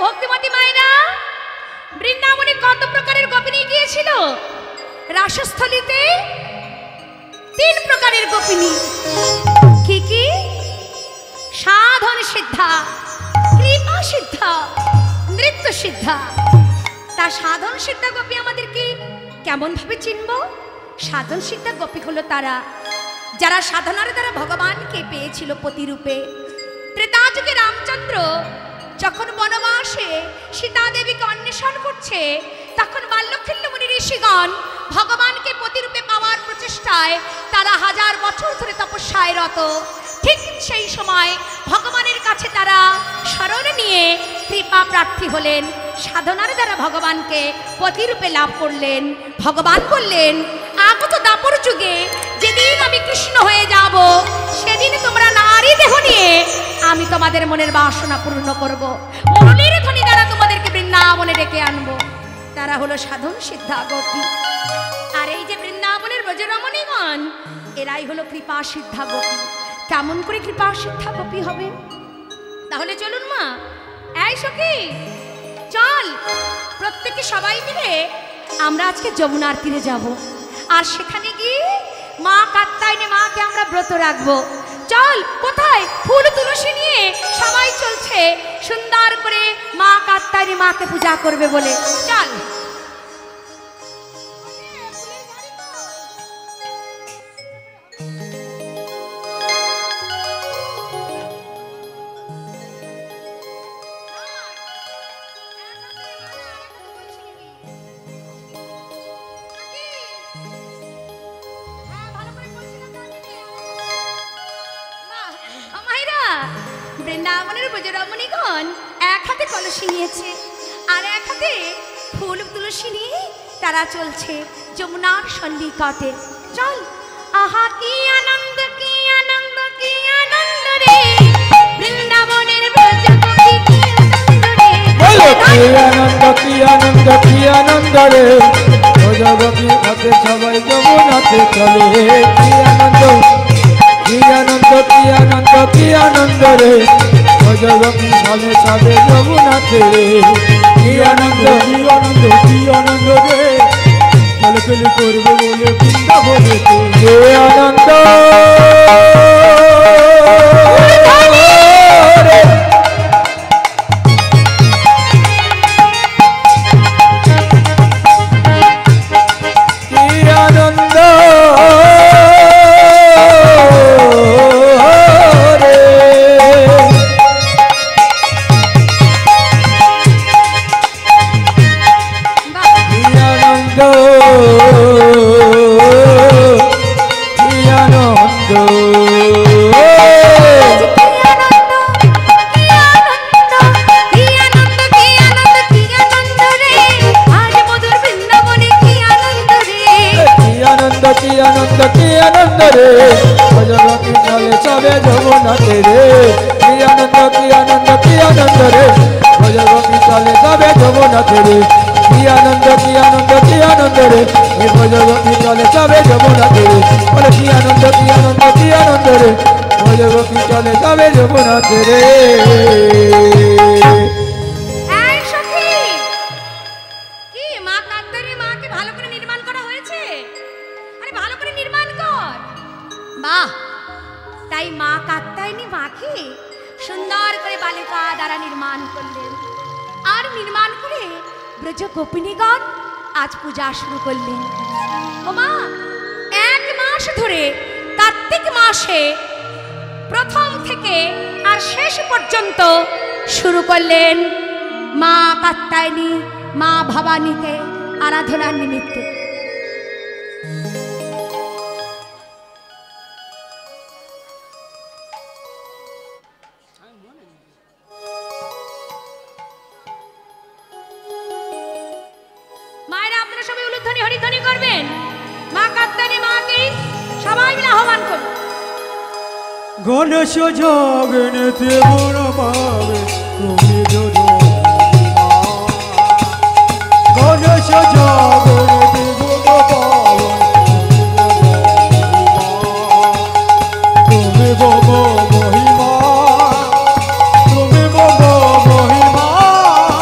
ভক্তিমতী মায়েরা, বৃন্দাবনে কত প্রকারের গোপিনী গিয়েছিল? রাসস্থলীতে 3 প্রকারের গোপিনী। কি কি? সাধন সিদ্ধা, কৃপা সিদ্ধা, নৃত্য সিদ্ধা। তা সাধন সিদ্ধা গোপী আমাদেরকে কেমন ভাবে চিনব? সাধন সিদ্ধা গোপী হলো তারা যারা সাধনার দ্বারা ভগবানকে পেয়েছিল পতিরূপে। ত্রেতা যুগে রামচন্দ্র যখন বনবাসে সীতা দেবীকে অন্বেষণ করছে, তখন বাল্যখিল্য মুনি ঋষিগণ ভগবানকে পতিরূপে পাওয়ার প্রচেষ্টায় তারা 1000 বছর ধরে তপস্যায় রত। ঠিক সেই সময় ভগবানের কাছে তারা শরণ নিয়ে কৃপা প্রার্থী হলেন, সাধনার দ্বারা ভগবানকে পতিরূপে লাভ করলেন। ভগবান বললেন, আগত দাপর যুগে যেদিন আমি কৃষ্ণ হয়ে যাব, সেদিন তোমরা নারী দেহ নিয়ে আমি তোমাদের মনের বাসনা পূর্ণ করব, মুরলীর ধ্বনি দ্বারা তোমাদেরকে বৃন্দাবনে ডেকে আনবো। তারা হলো সাধন সিদ্ধা গোপী। আর এই যে বৃন্দাবনের ব্রজরমণীগণ, এরাই হলো কৃপা সিদ্ধা গোপী। কেমন করে কৃপা সিদ্ধা গোপী হবে? তাহলে চলুন মা, এই সখী চল, প্রত্যেকে সবাই মিলে আমরা আজকে যমুনার তীরে যাব, আর সেখানে গিয়ে মা কাত্যায়নী মাকে আমরা ব্রত রাখবো। চল, কোথায়? ফুল তুলসী নিয়ে সবাই চলছে সুন্দর করে মা কাত্যায়নী মাকে পূজা করবে বলে। চল। বৃন্দাবনের ব্রজরমণীগণ এক হাতে কলসি নিয়েছে আর এক হাতে ফুল তুলসী নিয়ে তারা চলছে যমুনার সন্নিকটে। চল। আহা কি আনন্দ, কি আনন্দ, কি আনন্দ রে, বৃন্দাবনের ব্রজগোপী কি আনন্দ রে। বলো কি আনন্দ, কি আনন্দ, কি আনন্দ রে, ব্রজগোপী হাতে সবাই যমুনাতে চলে। কি আনন্দ, কি আনন্দ, কি আনন্দ, কি আনন্দ রে, ব্রজগোপী সালে সালে যমুনাতে রে। কি আনন্দ, কি আনন্দ, কি আনন্দ রে, চলে করবে বলে বৃন্দাবনে যে আনন্দ। গোপিনীগণ আজ পূজা শুরু করলেন। ওমা, 1 মাস ধরে কার্তিক মাসে প্রথম থেকে আর শেষ পর্যন্ত শুরু করলেন মা কাত্যায়নী, মা ভবানীকে আরাধনার নিমিত্তে। মায়েরা আপনারা সবাই উলুধ্বনি হরিধ্বনি করবেন, মা কাত্যায়নী মাকে সবাই মিলে আহ্বান করুন। গণেশ জগনেতে বড় পাবে তুমি যদি গণেশ জগনেতে বড় পাবে তুমি বড় মহিমা, তুমি বড় মহিমা,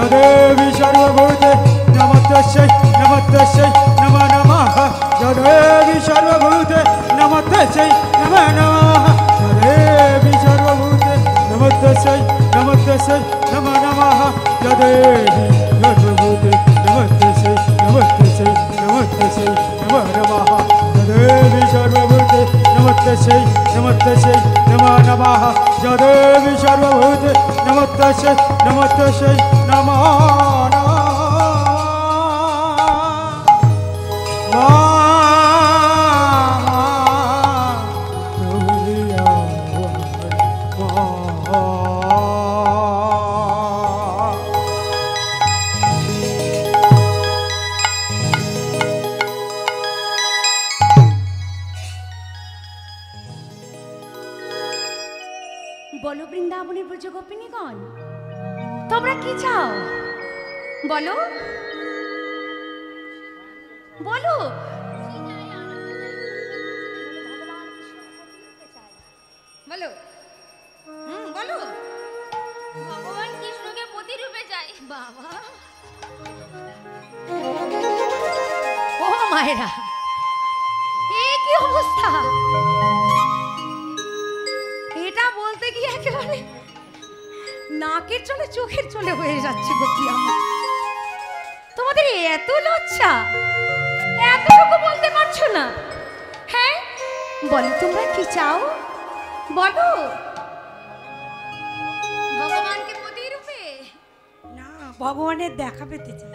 দেবী সর্বভূতে নমস্তেই নমস্তেই নমো নমঃ দেবী সর্বভূতে নমস্তেই নমো নমঃ দেবী সর্বভূতে নমস্তেই নমস্তেই নমো নমঃ দেবী সর্বভূতে নমস্তেই নমস্তেই নমস্তেই নমো নমঃ দেবী সর্বভূতে নমস্তেই নমস্তেই নমো নমঃ দেবী সর্বভূতে নমস্তেই নমস্তেই নমো বলো বৃন্দাবনের ব্রজ গোপিনীগণ, তোমরা কি চাও? বলো বলো। বলো বলো। ভগবান কৃষ্ণকে প্রতিরূপে চাই। বাবা, ও মায়েরা, এ কি অবস্থা! এটা বলতে গিয়ে একেবারে নাকের চলে চোখের চলে হয়ে যাচ্ছে গোপী আমার। তোমাদের এত লজ্জা, এতটুকু বলতে পারছো না? হ্যাঁ, বলো তোমরা কি চাও? বলো। ভগবানকে প্রতিরূপে না, ভগবানের দেখা পেতে চাই।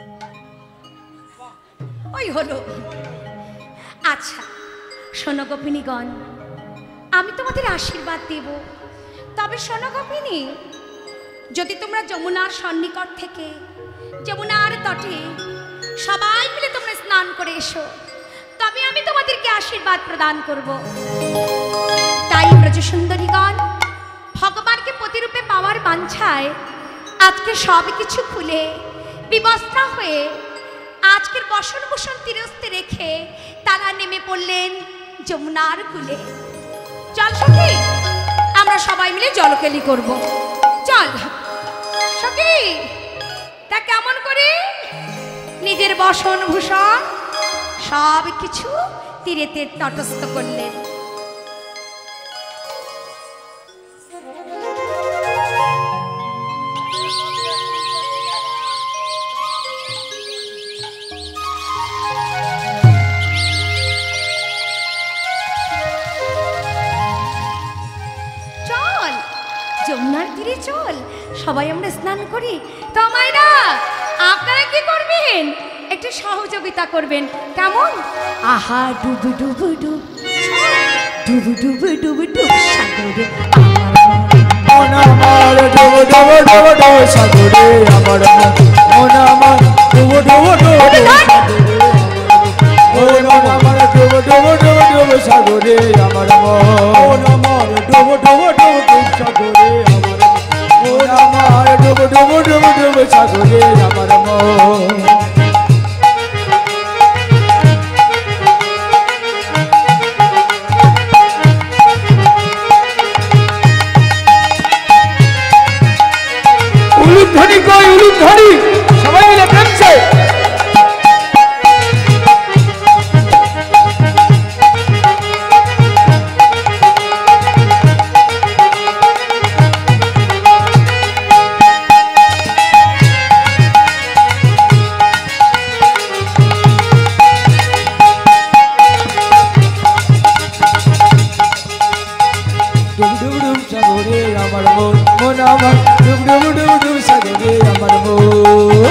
ওই হলো। আচ্ছা শোনো গোপিনীগণ, আমি তোমাদের আশীর্বাদ দেব। তবে শোনো গোপিনী, যদি তোমরা যমুনার সন্নিকট থেকে যমুনার তটে সবাই মিলে তোমরা স্নান করে এসো, তবে আমি তোমাদেরকে আশীর্বাদ প্রদান করব। তাই ব্রজসুন্দরীগণ, ভগবানকে প্রতিরূপে পাওয়ার বাঞ্ছায় আজকে সব কিছু খুলে বিবস্ত্রা হয়ে আজকের বসন ভূষণ তীরস্থে রেখে তারা নেমে পড়লেন যমুনার কূলে। চল সখী, আমরা সবাই মিলে জলকেলি করব। চল সখী। তা কেমন করে নিজের বসন ভূষণ সব কিছু তীরেতে তটস্থ করলেন। যমুনার তীরে চল, সবাই আমরা স্নান করি। তো মায়েরা, আপনারা কি করবেন? একটু সহযোগিতা করবেন, কেমন? আহা ডুবু ডুবু ডুব, ডুবু ডুবু ডুবু ডুব সাগরে মন আমার ডুবু ডুবু ডুবু ডুব সাগরে আমার মন আমার ডুবু ডুবু ডুবু ডুব মন আমার ডুবু ডুবু ডুবু ডুব সাগরে আমার মন আমার ডুবু ডুবু ডুবু ডুব সাগরে আমার মন আমার ডুবু ডুবু ডুবু ডুব সাগরে আমার মন। উলুধ্বনি কই, উলুধ্বনি সবাই মিলে প্রেমছে। সাগরে আমার মন, মন আমার ডুব ডুব ডুব ডুব সাগরে আমার মন।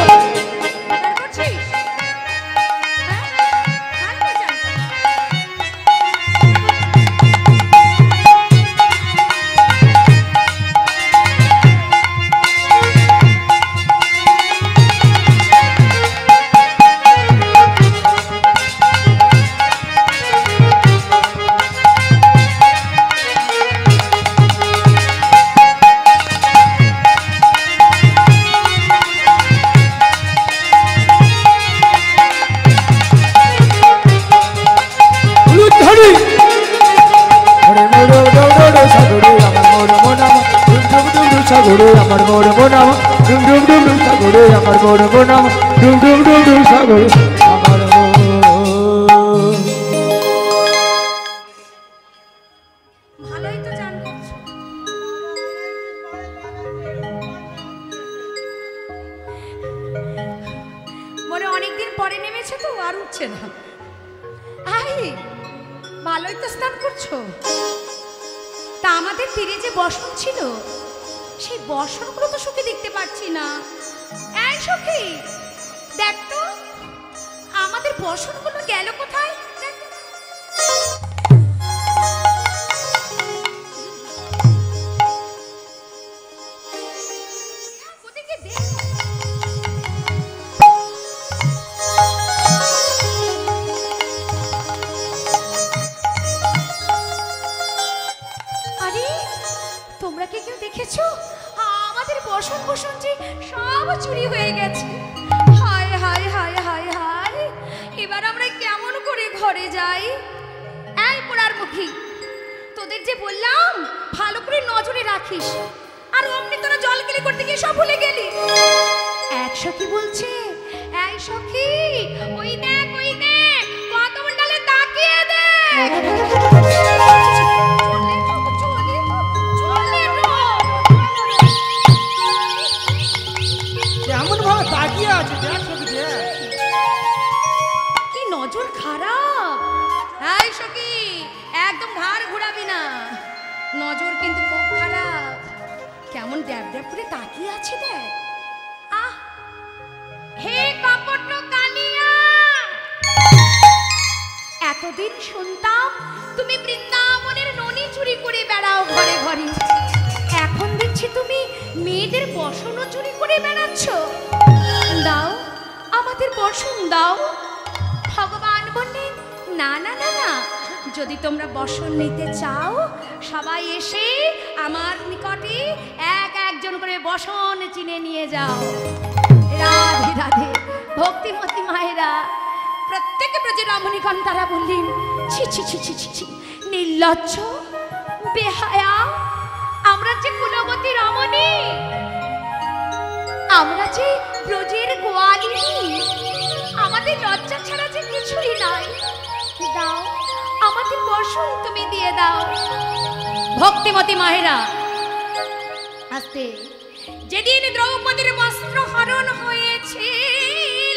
সাগরে আমার গৌরব নাম ডুম ডুম ডুম ডুম সাগরে আমার গৌরব নাম ডুম ডুম ডুম ডুম সাগরে আমার ভালোই তো জান করছো। মনে অনেকদিন পরে নেমেছে তো আর উঠছে না। আই ভালোই তো স্নান করছো। তা আমাদের তীরে যে বসন ছিল সেই বসনগুলো তো সুখী দেখতে পাচ্ছি না। এই সখী দেখ তো আমাদের বসনগুলো গেল কোথায়? দেখ তো। ওদিকে দেখ। আরে তোমরা কি কেউ দেখেছো আমাদের বসন বসন যে সব চুরি হয়ে গেছে? হায় হায় হায় হায় হায়, এবার আমরা কেমন করে ঘরে যাই? এই পোড়ার মুখী, তোদের যে বললাম ভালো করে নজরে রাখিস, আর অমনি তোরা জল গেলে করতে গিয়ে সব ভুলে গেলি। এক সখী বলছে, এই সখী ওই দেখ কদমডালে তাকিয়ে দেখ। কেমন ভাবে তাকিয়ে আছে দেখ সখী দেখ। কি নজর খারাপ। এই সখী একদম ঘাড় ঘোরাবি না, নজর কিন্তু খুব খারাপ। কেমন ড্যাব ড্যাব করে তাকিয়ে আছে দেখ। আহ হে কপট কালিয়া, এতদিন শুনতাম তুমি বৃন্দাবনের ননি চুরি করে বেড়াও ঘরে ঘরে, এখন দেখছি তুমি মেয়েদের বসনও চুরি করে বেড়াচ্ছ। দাও আমাদের বসন দাও। ভগবান বললেন না না না না, যদি তোমরা বসন নিতে চাও সবাই এসে আমার নিকটে এক একজন করে বসন চিনে নিয়ে যাও। রাধে রাধে ভক্তিমতী মায়েরা প্রত্যেকে ব্রজের রমণীগণ তারা বললেন ছি ছি ছি ছি ছি ছি, নির্লজ্জ বেহায়া, আমরা যে কুলবতী রমণী, আমরা যে ব্রজের গোয়ালিনী, আমাদের লজ্জা ছাড়া যে কিছুই নাই। দাও আমাদের বসন তুমি দিয়ে দাও। ভক্তিমতী মায়েরা আস্তে, যেদিন দ্রৌপদীর বস্ত্র হরণ হয়েছিল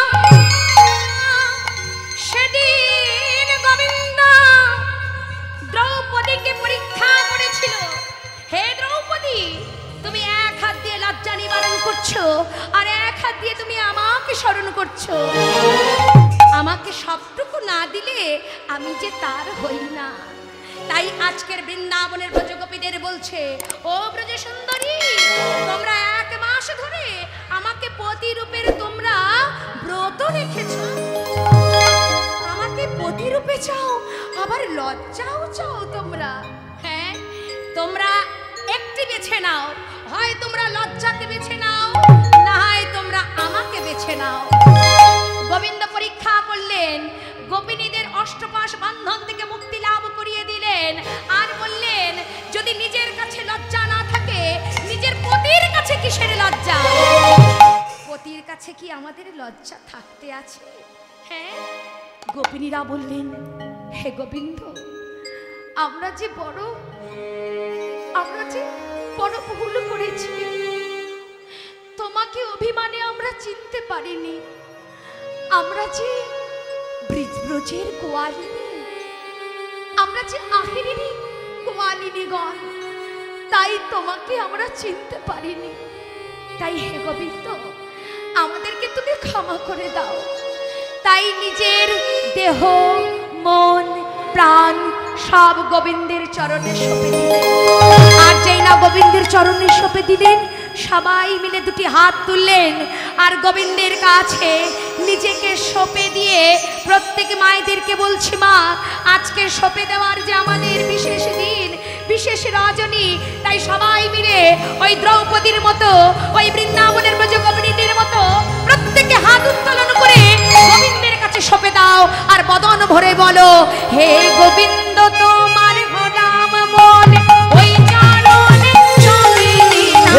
সেদিন গোবিন্দ দ্রৌপদীকে পরীক্ষা করেছিল। হে দ্রৌপদী, তুমি এক হাত দিয়ে লজ্জা নিবারণ করছো আর এক হাত দিয়ে তুমি আমাকে স্মরণ করছো। আমাকে সবটুকু না দিলে আমি যে তার হই না। তাই আজকের বৃন্দাবনের ব্রজগোপীদের বলছে, ও ব্রজ সুন্দরী, তোমরা এক মাস ধরে আমাকে পতি রূপের তোমরা ব্রত রেখেছো, আমাকে পতি রূপে চাও, আবার লজ্জাও চাও তোমরা। হ্যাঁ, তোমরা একটি বেছে নাও, হয় তোমরা লজ্জাকে বেছে নাও, না হয় তোমরা আমাকে বেছে নাও। গোবিন্দ পরীক্ষা করলেন, গোপিনীদের অষ্টপাশ বন্ধন থেকে মুক্তি লাভ করিয়ে দিলেন, আর বললেন যদি নিজের কাছে লজ্জা না থাকে নিজের পতির কাছে কিসের লজ্জা? পতির কাছে কি আমাদের লজ্জা থাকতে আছে? হ্যাঁ, গোপিনীরা বললেন, হে গোবিন্দ, আমরা যে বড় ভুল করেছি, তোমাকে অভিমানে আমরা চিনতে পারিনি, আমরা যে ব্রজের গোয়ালিনী, আমরা যে আহেরেরই গোয়ালিনীগণ, তাই তোমাকে আমরা চিনতে পারিনি। তাই হে গোবিন্দ, আমাদেরকে তুমি ক্ষমা করে দাও। তাই নিজের দেহ মন প্রাণ সব গোবিন্দের চরণে সঁপে দিলেন। আর যেই না গোবিন্দের চরণে সঁপে দিলেন, সবাই মিলে দুটি হাত তুললেন আর গোবিন্দের কাছে নিজেকে সঁপে দিয়ে প্রত্যেক মায়েদেরকে বলছি, মা, আজকে সঁপে দেওয়ার যে আমাদের বিশেষ দিন, বিশেষ রজনী, তাই সবাই মিলে ওই দ্রৌপদীর মতো, ওই বৃন্দাবনের ব্রজগোপিনীদের মতো প্রত্যেকে হাত উত্তোলন করে গোবিন্দের কাছে সঁপে দাও আর বদন ভরে বলো, হে গোবিন্দ, তোমার হলাম মন, ওই চরণে সঁপে দিলাম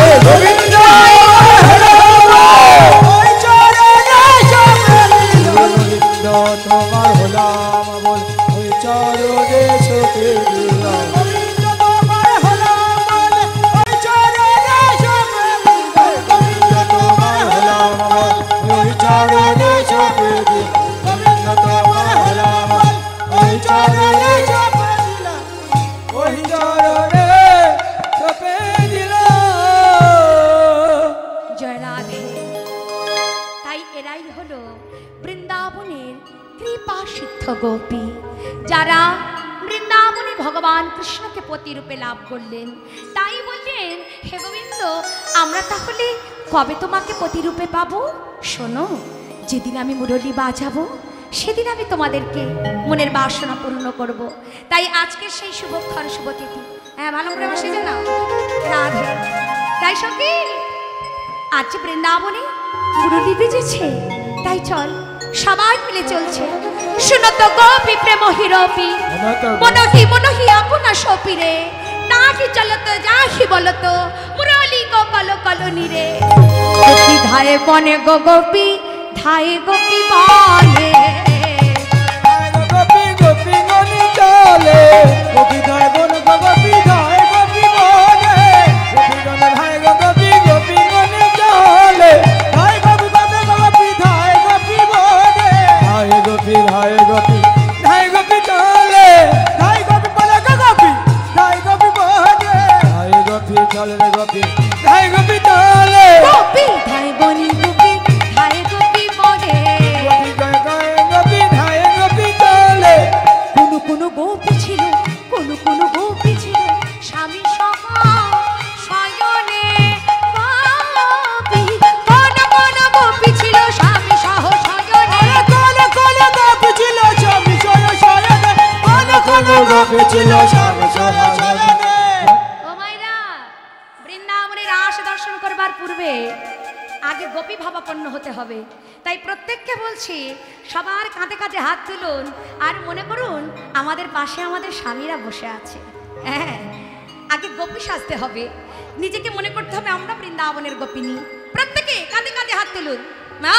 ভগবান কৃষ্ণকে পতিরূপে লাভ করলেন। তাই বললেন, হে গোবিন্দ, আমরা তাহলে কবে তোমাকে পতিরূপে পাবো? শোনো, যেদিন আমি মুরলী বাজাবো সেদিন আমি তোমাদেরকে মনের বাসনা পূর্ণ করব। তাই আজকে সেই শুভক্ষণ শুভ তিথি। হ্যাঁ, ভালো করে বসে জানা রাধে। তাই সখী, আজ বৃন্দাবনে মুরলী বেজেছে, তাই চল সবাই মিলে চলছে। শুনত গোপী প্রেম হিরপি মনহি মনহি আপনা সপিরে, তাহি চলত যাহি বলত মুরলী গো কল কলনি রে। গোপী ধায়ে বনে গো গোপী ধায়ে গোপী বনে, গোপী গোপী গনি চলে, গোপী ধায় বন গোপী ধায় গোপী বনে, গোপী গন ধায় গোপী গোপী গনি চলে, ধায় গোপী গনে গোপী ধায় গোপী বনে, ধায় গোপী ধায় গোপী ধায় গোপী চলে, ধায় গোপী বলে গোপী ধায় গোপী বনে, ধায় গোপী চলে রে গোপী ধায় গোপী চলে, গোপী ধায়ে বনি গোপী ধায়ে গোপী বনে, গোপী গায় গায় গোপী ধায় গোপী চলে। কোন গোপী ছিল, কোন গোপী ছিল স্বামী সহ শয়নে গোপী, কোন গোপী ছিল স্বামী সহ শয়নে, কোন গোপী ছিল স্বামী সহ শয়নে, কোন গোপী ছিল স্বামী সহ শয়নে। ও মাইরা, বৃন্দাবনে রাস দর্শন করবার পূর্বে আগে গোপী ভাবাপন্ন হতে হবে। তাই প্রত্যেককে বলছি, সবার কাঁধে কাঁধে হাত তুলুন আর মনে করুন আমাদের পাশে আমাদের স্বামীরা বসে আছে। হ্যাঁ, আগে গোপী সাজতে হবে, নিজেকে মনে করতে হবে আমরা বৃন্দাবনের গোপিনী। প্রত্যেকে কাঁধে কাঁধে হাত তুলুন। মা,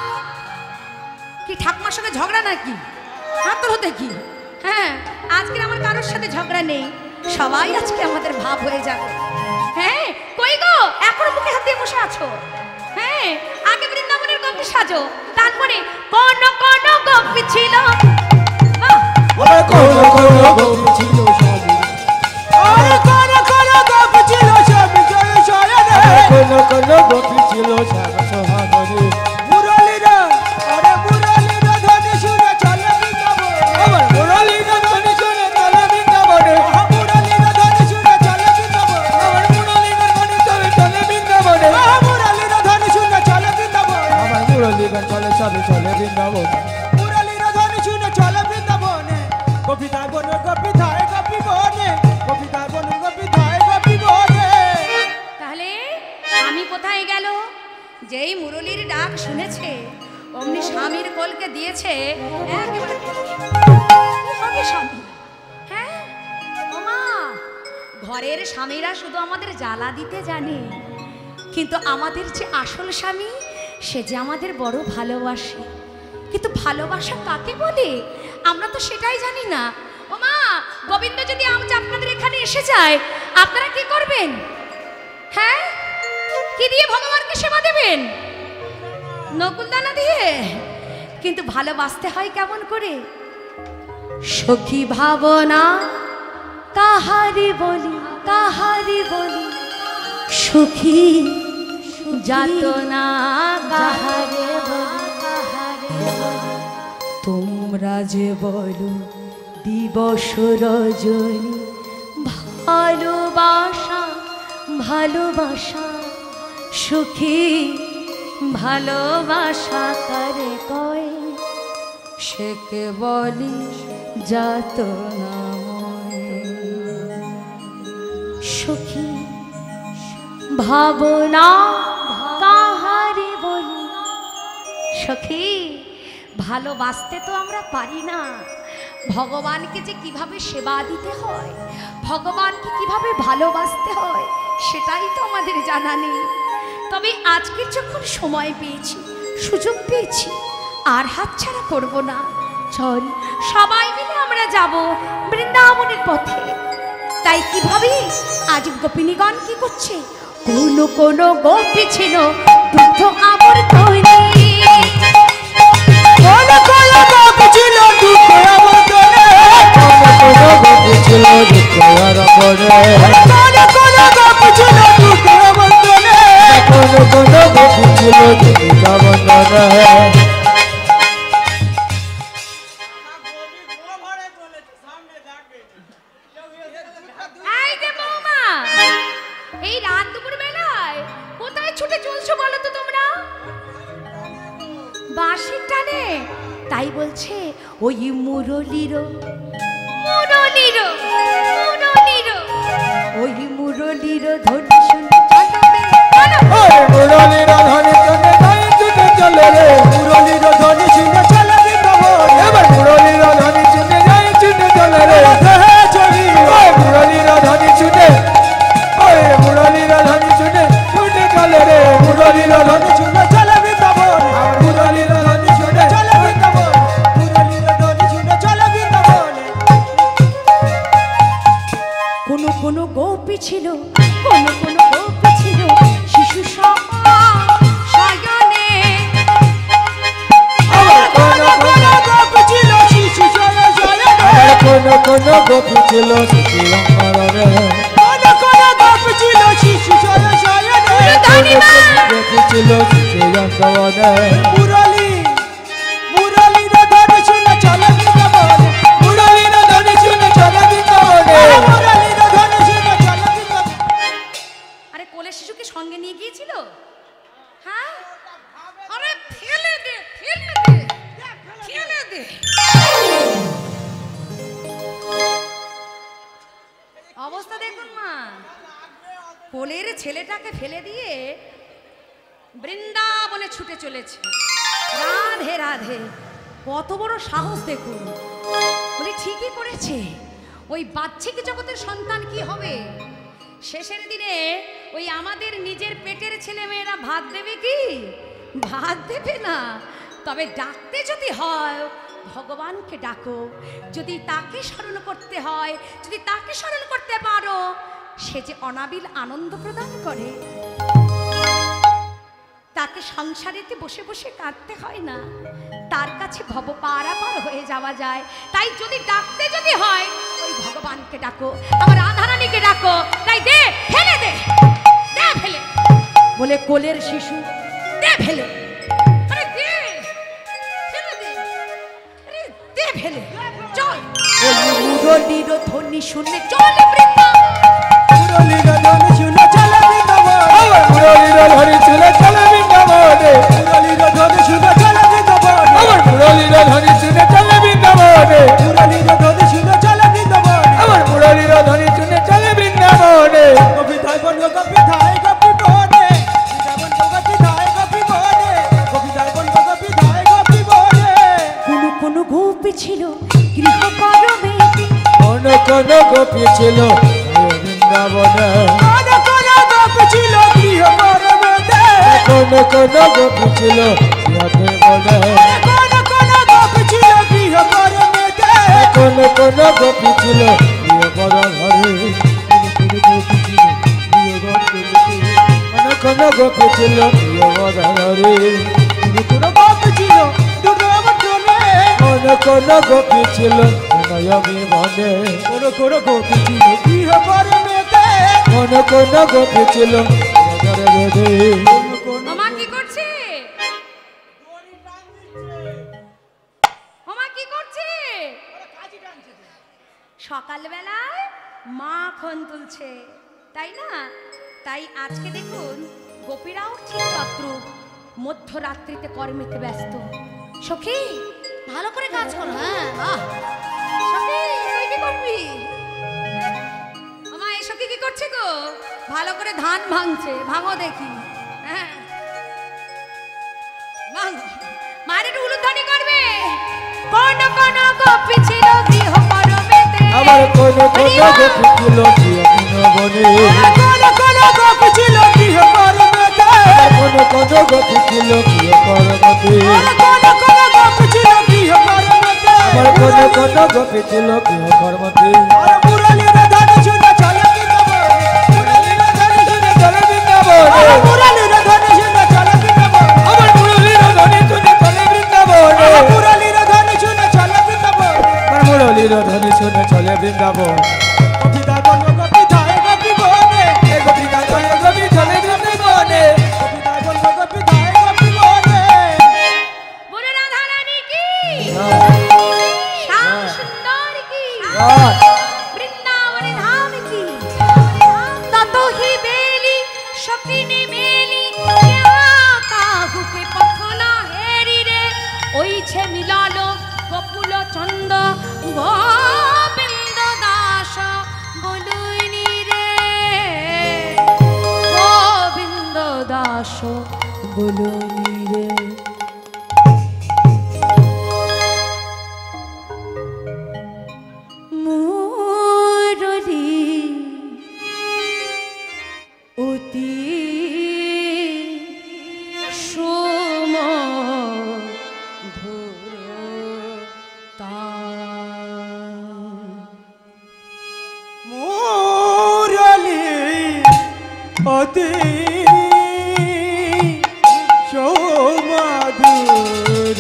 কি ঠাকুমার সঙ্গে ঝগড়া নাকি? হাত তোলো কি? হ্যাঁ, আজকে আমার কারোর সাথে ঝগড়া নেই, সবাই আজকে আমাদের ভাব হয়ে যাবে। হ্যাঁ, কই গো, এখনো মুখে হাত দিয়ে বসে আছো? হ্যাঁ, আগে বৃন্দাবনের গোপী সাজো, তারপরে কোন গোপী ছিল। বাহ, কোন গোপী ছিল স্বামী, কোন গোপী ছিল স্বামী সহ শয়নে, কোন গোপী ছিল স্বামী সহাগরে। মুরলীরা, আরে মুরলীরা ধ্বনি শুনে চলে বৃন্দাবনে, আমার মুরলীরা ধ্বনি শুনে চলে বৃন্দাবনে, মুরলীরা ধ্বনি শুনে চলে বৃন্দাবনে, আমার মুরলীরা ধ্বনি শুনে চলে বৃন্দাবনে, মুরলীরা ধ্বনি শুনে চলে বৃন্দাবনে, আমার মুরলীরা চলে চলে চলে বৃন্দাবনে, মুরলীরা ধ্বনি শুনে চলে বৃন্দাবনে, গোপী ধায় বন গোপী ধায় গোপী বনে, গোপী ধায় বন গোপী ধায় গোপী বনে। তাহলে আমি কোথায় গেল? যেই মুরলীর ডাক শুনেছে অমনি স্বামীর কোলকে দিয়েছে একেবারে। কি হবে স্বামী? হ্যাঁ, ওমা, ঘরের স্বামীরা শুধু আমাদের জ্বালা দিতে জানে, কিন্তু আমাদের যে আসল স্বামী সে যে আমাদের বড় ভালোবাসে। কিন্তু ভালোবাসা কাকে বলে আমরা তো সেটাই জানি না। ওমা, গোবিন্দ যদি আজ আপনাদের এখানে এসে যায়, আপনারা কি করবেন? হ্যাঁ, কি দিয়ে ভগবানকে সেবা দেবেন? নকুলদানা দিয়ে। কিন্তু ভালোবাসতে হয় কেমন করে? সখী ভাবনা কাহারি বলি, কাহারি বলি, সুখী যাতনা কাহারে বলি, কাহারে বলি। তোমরা যে বলো দিবস রজনী, ভালোবাসা ভালোবাসা, সুখী ভালোবাসা কারে কয়, সে কে বলি যাতনাময়। সুখী ভাবনা কাহারে বলি, সখী ভালোবাসতে তো আমরা পারি না, ভগবানকে যে কিভাবে সেবা দিতে হয়, ভগবানকে কিভাবে ভালোবাসতে হয় সেটাই তো আমাদের জানা নেই। তবে আজকে যখন সময় পেয়েছি, সুযোগ পেয়েছি, আর হাতছাড়া করব না। চল সবাই মিলে আমরা যাব বৃন্দাবনের পথে। তাই কিভাবে আজ গোপিনীগণ কি করছে? কোন গোপী ছিল দুগ্ধ আমর তৈরি, কোন গোপী ছিল দুঃখ আমার তরে, কোন গোপী ছিল দুঃখ আমার তরে, কোন গোপী ছিল দুঃখ আমার তরে, কোন গোপী ছিল দুঃখ আমার তরে। তাই বলছে ওই মুরলির মুরলির মুরলির ওই মুরলির ধ্বনি শুনে মুরলির ধ্বনি শুনে যাই ছুটে চলে রে মুরলির ধ্বনি শুনে চলে বৃন্দাবন এবার মুরলির ধ্বনি শুনে যাই ছুটে চলে রে চলি মুরলির ধ্বনি শুনে মুরলির ধ্বনি শুনে ছুটে চলে রে মুরলির ধ্বনি শুনে চলে বৃন্দাবন মুরলির ধ্বনি শুনে চলে বৃন্দাবন মুরলির ধ্বনি শুনে চলে বৃন্দাবন কোনো কোনো গোপী ছিল কোনো কোনো গোপী ছিল শিশু শয়নে কোনো কোনো গোপী ছিল শিশু শয়নে কোনো কোনো গোপী ছিল শিশু অঙ্গনে কোনো কোনো গোপী ছিল শিশু শয়নে গোপী ছিল শিশু অঙ্গনে মুরলি মুরলির ধ্বনি শুনে চলে বৃন্দাবন মুরলির ধ্বনি শুনে চলে বৃন্দাবন মুরলির ধ্বনি শুনে চলে বৃন্দাবন আরে কোলের শিশুকে সঙ্গে নিয়ে গিয়েছিল হ্যাঁ আরে ফেলে দে ফেলে দে ফেলে দে অবস্থা দেখুন মা কোলের ছেলেটাকে ফেলে দিয়ে বৃন্দাবনে ছুটে চলেছে রাধে রাধে কত বড় সাহস দেখুন বলি ঠিকই করেছে ওই বাহ্যিক জগতের সন্তান কি হবে শেষের দিনে ওই আমাদের নিজের পেটের ছেলে মেয়েরা ভাত দেবে কি ভাত দেবে না তবে ডাকতে যদি হয় ভগবানকে ডাকো যদি তাকে স্মরণ করতে হয় যদি তাকে স্মরণ করতে পারো সে যে অনাবিল আনন্দ প্রদান করে তাকে সংসারেতে বসে বসে কাঁদতে হয় না তার কাছে ভব পারাপার হয়ে যাওয়া যায় তাই যদি ডাকতে যদি হয় ওই ভগবানকে ডাকো আমার রাধারানীকে ডাকো তাই দে ফেলে দে দে ফেলে বলে কোলের শিশু দে ফেলে আরে দে ফেলে দে আরে দে ফেলে চল ওই মুরলির ধ্বনি শুনে চল বৃন্দাবন মুরলির ধ্বনি শুনে চলে বৃন্দাবন মুরলির ধ্বনি শুনে চলে বৃন্দাবন মুরলির ধ্বনি শুনে চলে বৃন্দাবন আমার মুরলির ধ্বনি শুনে চলে বৃন্দাবন মুরলির ধ্বনি শুনে চলে বৃন্দাবন আমার মুরলির ধ্বনি শুনে চলে বৃন্দাবন গোপী ধাই বন গোপী ধাই গোপী বনে বৃন্দাবন গোপী ধাই গোপী বনে গোপী ধাই বন গোপী ধাই গোপী বনে কোনো কোনো গোপী ছিল গৃহকর্মে কোন কোন গোপী ছিল বৃন্দাবনে কোন কোন গোপী ছিল গৃহকর্মেতে কোন কোন গোপী ছিল বনে কোন কোন গোপী ছিল গৃহকর্মেতে কোন কোন গোপী ছিল গৃহপর ঘরে কোন কোন গোপী ছিল গৃহপর ঘরে কোন গোপী ছিল দুর্গমটনে কোন কোন গোপী ছিল মনে কোন কোন গোপী ছিল গৃহকর্মেতে কোন কোন গোপী ছিল ওমা কি করছে ওমা কি করছে সকালবেলায় মাখন তুলছে তাই না তাই আজকে দেখুন গোপীরাও ঠিক রাত্র মধ্যরাত্রিতে কর্মেতে ব্যস্ত সখী ভালো করে কাজ করো হ্যাঁ বাহ সখী তুই কি করবি আমা এই সখী কি করছে গো ভালো করে ধান ভাঙছে ভাঙো দেখি হ্যাঁ ভাঙো মায়ের একটু উলুধ্বনি করবে কোন কোন গোপী ছিল গৃহ কর্মেতে আমার কোন কোন গোপী ছিল বনে কোন কোন গোপী ছিল গৃহকর্মেতে কোন কোন গোপী ছিল গৃহকর্মেতে কোন কোন গোপী ছিল গৃহকর্মেতে আমার কোন কোন গোপী ছিল গৃহকর্মেতে আর মুরলির ধ্বনি শুনে চলে বৃন্দাবন মুরলির ধ্বনি শুনে চলে বৃন্দাবন আর মুরলির ধ্বনি শুনে চলে বৃন্দাবন আমার মুরলির ধ্বনি শুনে চলে বৃন্দাবন আর মুরলির ধ্বনি শুনে চলে বৃন্দাবন আমার মুরলির ধ্বনি শুনে চলে বৃন্দাবন গোপী ধাই বন গোপী ধাই গোপী বনে গোপী ধাই বন গোপী চলে বৃন্দাবনে গোপী ধাই বন গোপী ধাই গোপী বনে বলে রাধারানী কি শ্যাম সুন্দর কি বৃন্দাবনে ধাম কি তত হি বেলি সকিনি মেলি কাহুকে পখনা হেরি রে ওইছে মিলালো চন্দ গোবিন্দ দাস বলুনি রে গোবিন্দ দাস বলুনি রে মুরলী অতি অতি সমাধুর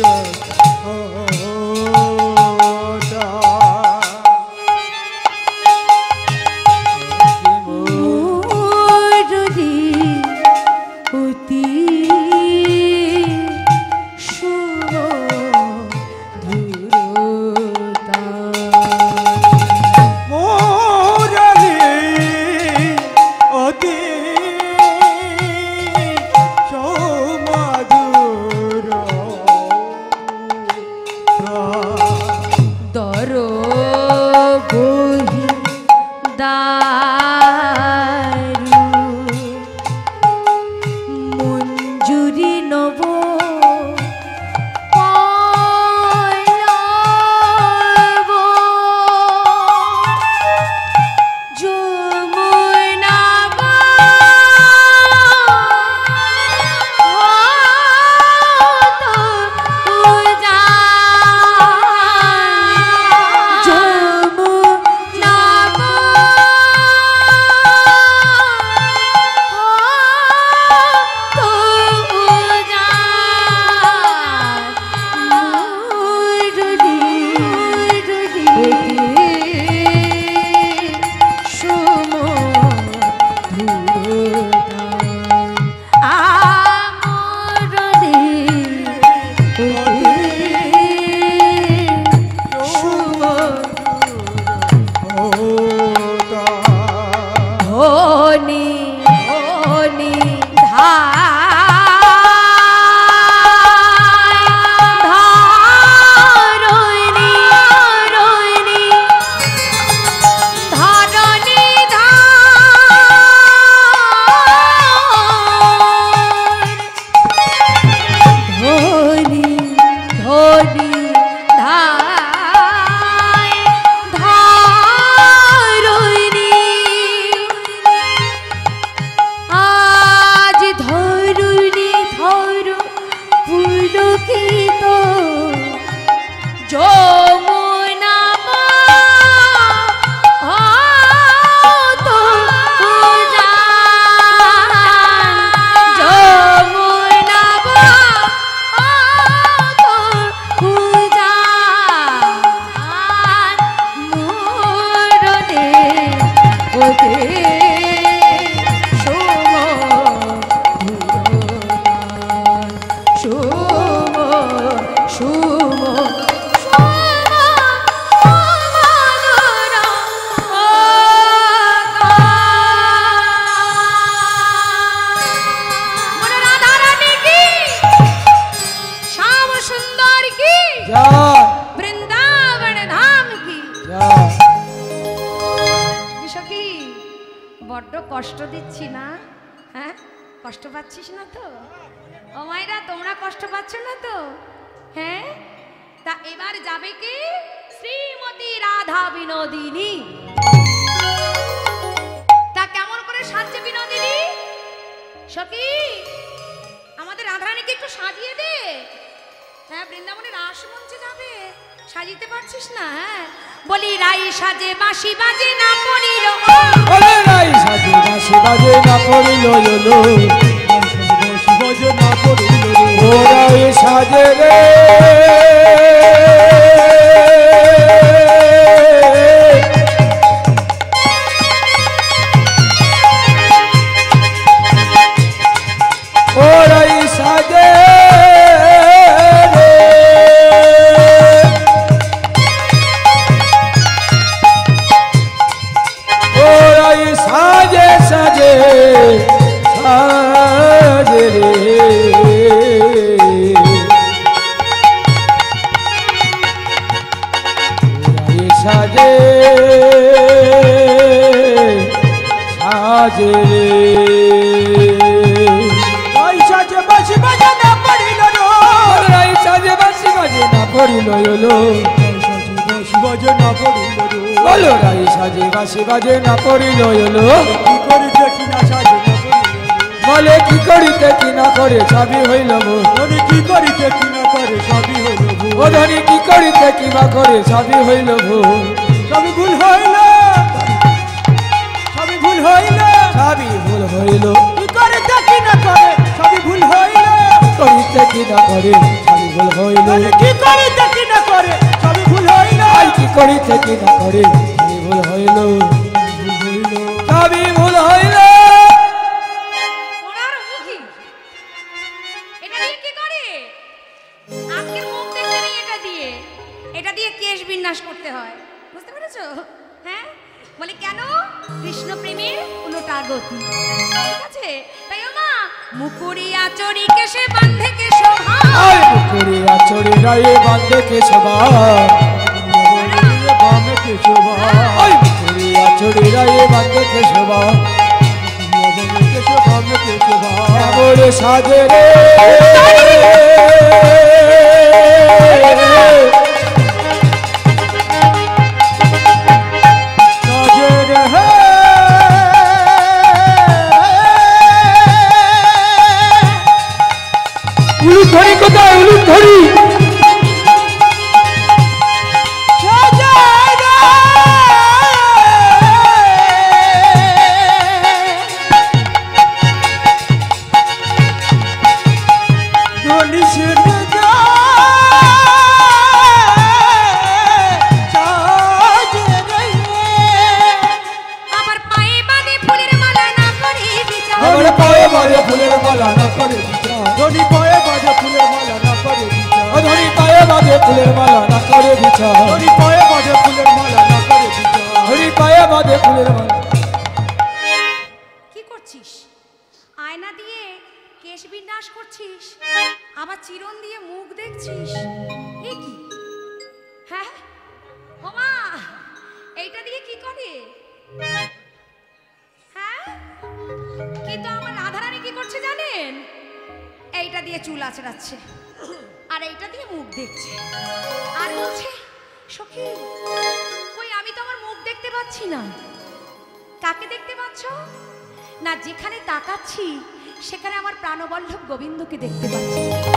কষ্ট দিচ্ছি না? হ্যাঁ, কষ্ট পাচ্ছিস না তো? ও মায়েরা, তোমরা কষ্ট পাচ্ছ না তো? হ্যাঁ, তা এবার যাবে কি শ্রীমতী রাধা বিনোদিনী। তা কেমন করে সাজছে বিনোদিনী? সখী, আমাদের রাধারানীকে একটু সাজিয়ে দে। হ্যাঁ, বৃন্দাবনের রাসমঞ্চে যাবে, সাজিতে পারছিস না? হ্যাঁ, বলি রাই সাজে বাঁশি বাজে না পড়িল, ওরে রাই সাজে বাঁশি বাজে না পড়িল, বাঁশি বাজে না পড়িল, ও রাই সাজে রে ও রাই সাজে সাজে সাজে সাজে রে সাজে রে রাই সাজে বাঁশি বাজে না পড়িল রে রাই সাজে বাঁশি বাজে না পড়িল এলো বাঁশি বাজে না পড়িল রে বলো রাই সাজে বাঁশি বাজে না পড়িল এলো কি করিতে কি না সাজে না বলে কি করিতে কি না করে সবই হইল ধনী কি করিতে কি না করে সবই হইল ও ধনী কি করিতে কি না করে সবই হইল সবই ভুল হইল সবই ভুল হইল সবই ভুল হইল কি করিতে কি না করে সবই ভুল হইল করিতে কি না করে সবই ভুল হইল কি করিতে কি না করে সবই ভুল হইল আই কি করিতে কি না করে সবই ভুল হইল সবই ভুল হইল বিন্যাস করতে হয় বুঝতে পেরেছো হ্যাঁ বলে কেন কৃষ্ণ প্রেমের উল্টা গতি ঠিক আছে তাই মা মুকুরি আচরি কেশে বাঁধে কে শোভা মুকুরি আচরি রায়ে বাঁধে কে শোভা বামে কে শোভা মুকুরি আচরি রায়ে বাঁধে কে শোভা বামে কে শোভা বলে সাজে রে ধরি কোথায় উলুক ধরি আমার পায়ে বাঁধে ফুলের মালা না করে বিচার আমার পায়ে বাঁধে ফুলের মালা না করে ধনী পায়ে বাঁধে ফুলের মালা না করে ধনী পায়ে বাঁধে ফুলের মালা না করে বিচার ধনী পায়ে বাঁধে ফুলের মালা না করে বিচার ধনী পায়ে বাঁধে ফুলের মালা কি করছিস আয়না দিয়ে কেশ বিন্যাস করছিস আবার চিরন দিয়ে মুখ দেখছিস এ কি হ্যাঁ ওমা এইটা দিয়ে কি করে হ্যাঁ কিন্তু আমার রাধারানী কি করছে জানেন এইটা দিয়ে চুল আঁচড়াচ্ছে আর এইটা দিয়ে মুখ দেখছে আর বলছে সখী কই আমি তো আমার মুখ দেখতে পাচ্ছি না কাকে দেখতে পাচ্ছ না যেখানে তাকাচ্ছি সেখানে আমার প্রাণবল্লভ গোবিন্দকে দেখতে পাচ্ছি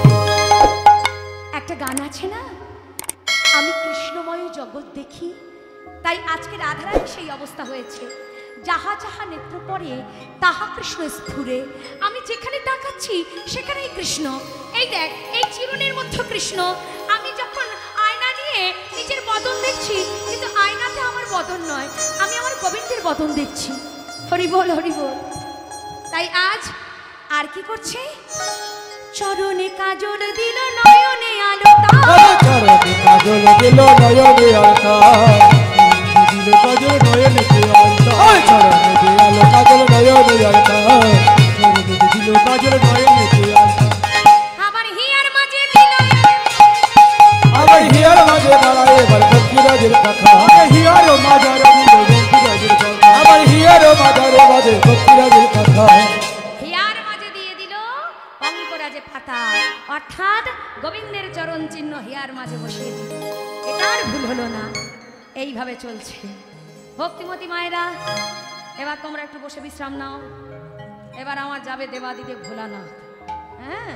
একটা গান আছে না আমি কৃষ্ণময় জগৎ দেখি তাই আজকে রাধারানী সেই অবস্থা হয়েছে যাহা যাহা নেত্র পড়ে তাহা কৃষ্ণ স্ফুরে আমি যেখানে তাকাচ্ছি সেখানেই কৃষ্ণ এই দেখ এই চিরুনের মধ্যে কৃষ্ণ আমি যখন আয়না নিয়ে নিজের বদন দেখছি কিন্তু আয়নাতে আমার বদন নয় আমি আমার গোবিন্দের বদন দেখছি হরি বল হরি বল তাই আজ আর কি করছে চরণে কাজল দিল নয়নে আলোতা চরণে কাজল দিল নয়নে আলোতা দিল কাজল নয়নে আলোতা চরণে দিল কাজল নয়নে আলোতা চরণে দিল কাজল নয়নে আলোতা আমার হিয়ার মাঝে দিল আমার হিয়ার মাঝে দাঁড়ায় বলবকিরাজের কথা আমার হিয়ার মাঝে দিল বলবকিরাজের কথা আমার হিয়ার মাঝে বলবকিরাজের কথা হিয়ার মাঝে দিয়ে দিল অঙ্করাজে পাতা অর্থাৎ গোবিন্দের চরণ চিহ্ন হিয়ার মাঝে বসিয়ে দিল এটার ভুল হলো না এইভাবে চলছে ভক্তিমতী মায়েরা এবার তোমরা একটু বসে বিশ্রাম নাও এবার আমার যাবে দেবাদিদে ভোলানাথ হ্যাঁ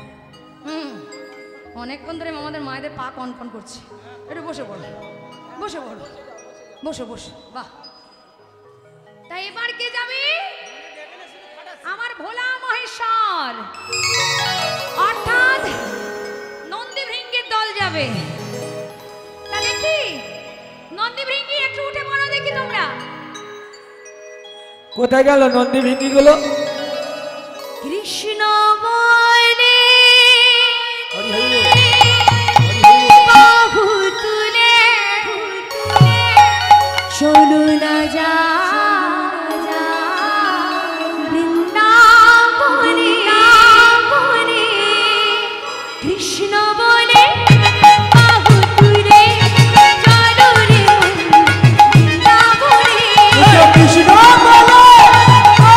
অনেকক্ষণ ধরে আমাদের মায়েদের পা কনকন করছে একটু বসে পড়ো বসে পড়ো বসো বসো বাহ তাই এবার কে যাবে আমার ভোলা মহেশ্বর অর্থাৎ নন্দীভৃঙ্গের দল যাবে তা দেখি নন্দীভৃঙ্গি একটু উঠে পড়ো দেখি তোমরা কোথায় গেল নন্দী ভিঙ্গি গুলো কৃষ্ণ বলে হরি হরি বাহু তুলে চলু না যা বৃন্দাবনে কৃষ্ণ বলে বাহু তুলে চলো রে বৃন্দাবনে কৃষ্ণ বলে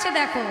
হচ্ছে দেখো।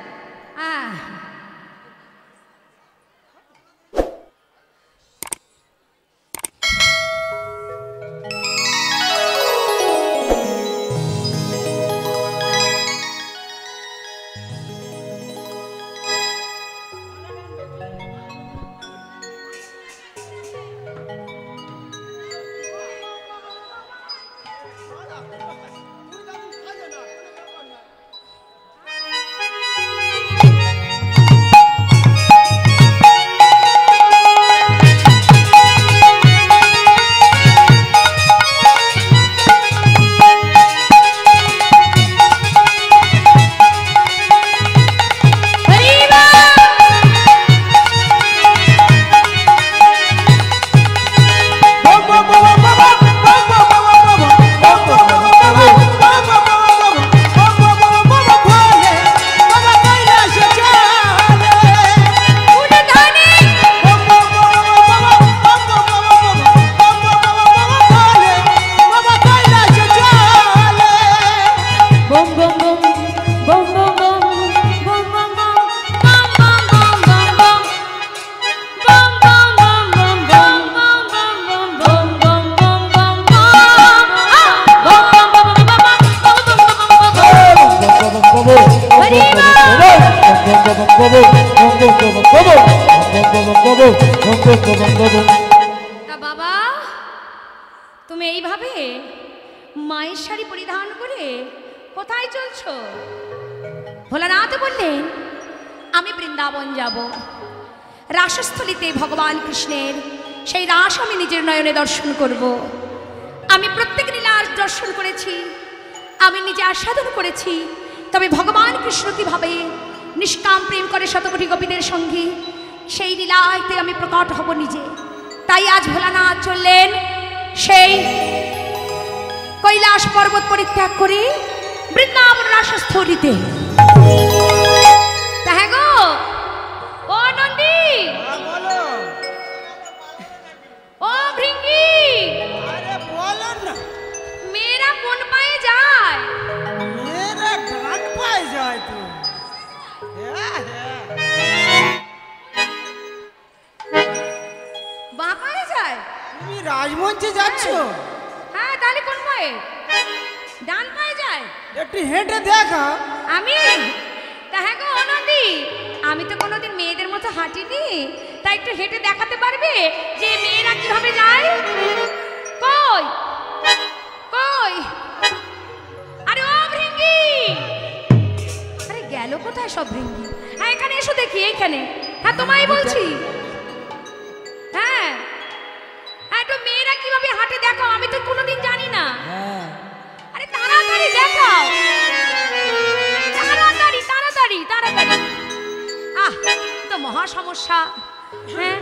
বাবা, তুমি এইভাবে মায়ের শাড়ি পরিধান করে কোথায় চলছো? ভোলানাথ বললেন, আমি বৃন্দাবন যাব। রাসস্থলীতে ভগবান কৃষ্ণের সেই রাস আমি নিজের নয়নে দর্শন করব। আমি প্রত্যেক লীলা দর্শন করেছি, আমি নিজে আস্বাদন করেছি। তবে ভগবান কৃষ্ণ কিভাবে নিষ্কাম প্রেম করে শতকোটি গোপীদের সঙ্গে, সেই লীলাতে আমি প্রকট হব নিজে। তাই আজ ভোলানাথ চললেন সেই কৈলাস পর্বত পরিত্যাগ করে বৃন্দাবন রাসস্থলীতে। হ্যাঁ গো, ও নন্দী, ও ভৃঙ্গি, মেয়েরা কোন পায়ে যায়? মেয়েরা ডান পায়ে যায় তো। বাঁ পায়ে যায়? তুমি রাজমঞ্চে যাচ্ছ? হ্যাঁ, তাহলে কোন পায়ে? ডান পায়ে যায়। একটু হেঁটে দেখা। আমি তা হ্যাঁ গো নন্দী, আমি তো কোনোদিন মেয়েদের মতো হাঁটিনি, তাই একটু হেঁটে দেখাতে পারবে যে মেয়েরা কিভাবে যায়? কই কই, আরে ও ভৃঙ্গি, আরে গেল কোথায় সব ভৃঙ্গি? হ্যাঁ এখানে এসো দেখি, এইখানে। হ্যাঁ তোমায় বলছি। হ্যাঁ হ্যাঁ, একটু মেয়েরা কিভাবে হাঁটে দেখাও, আমি তো কোনোদিন জানি না। আরে তাড়াতাড়ি দেখাও, তাড়াতাড়ি তাড়াতাড়ি তাড়াতাড়ি। তো মহা সমস্যা। হ্যাঁ,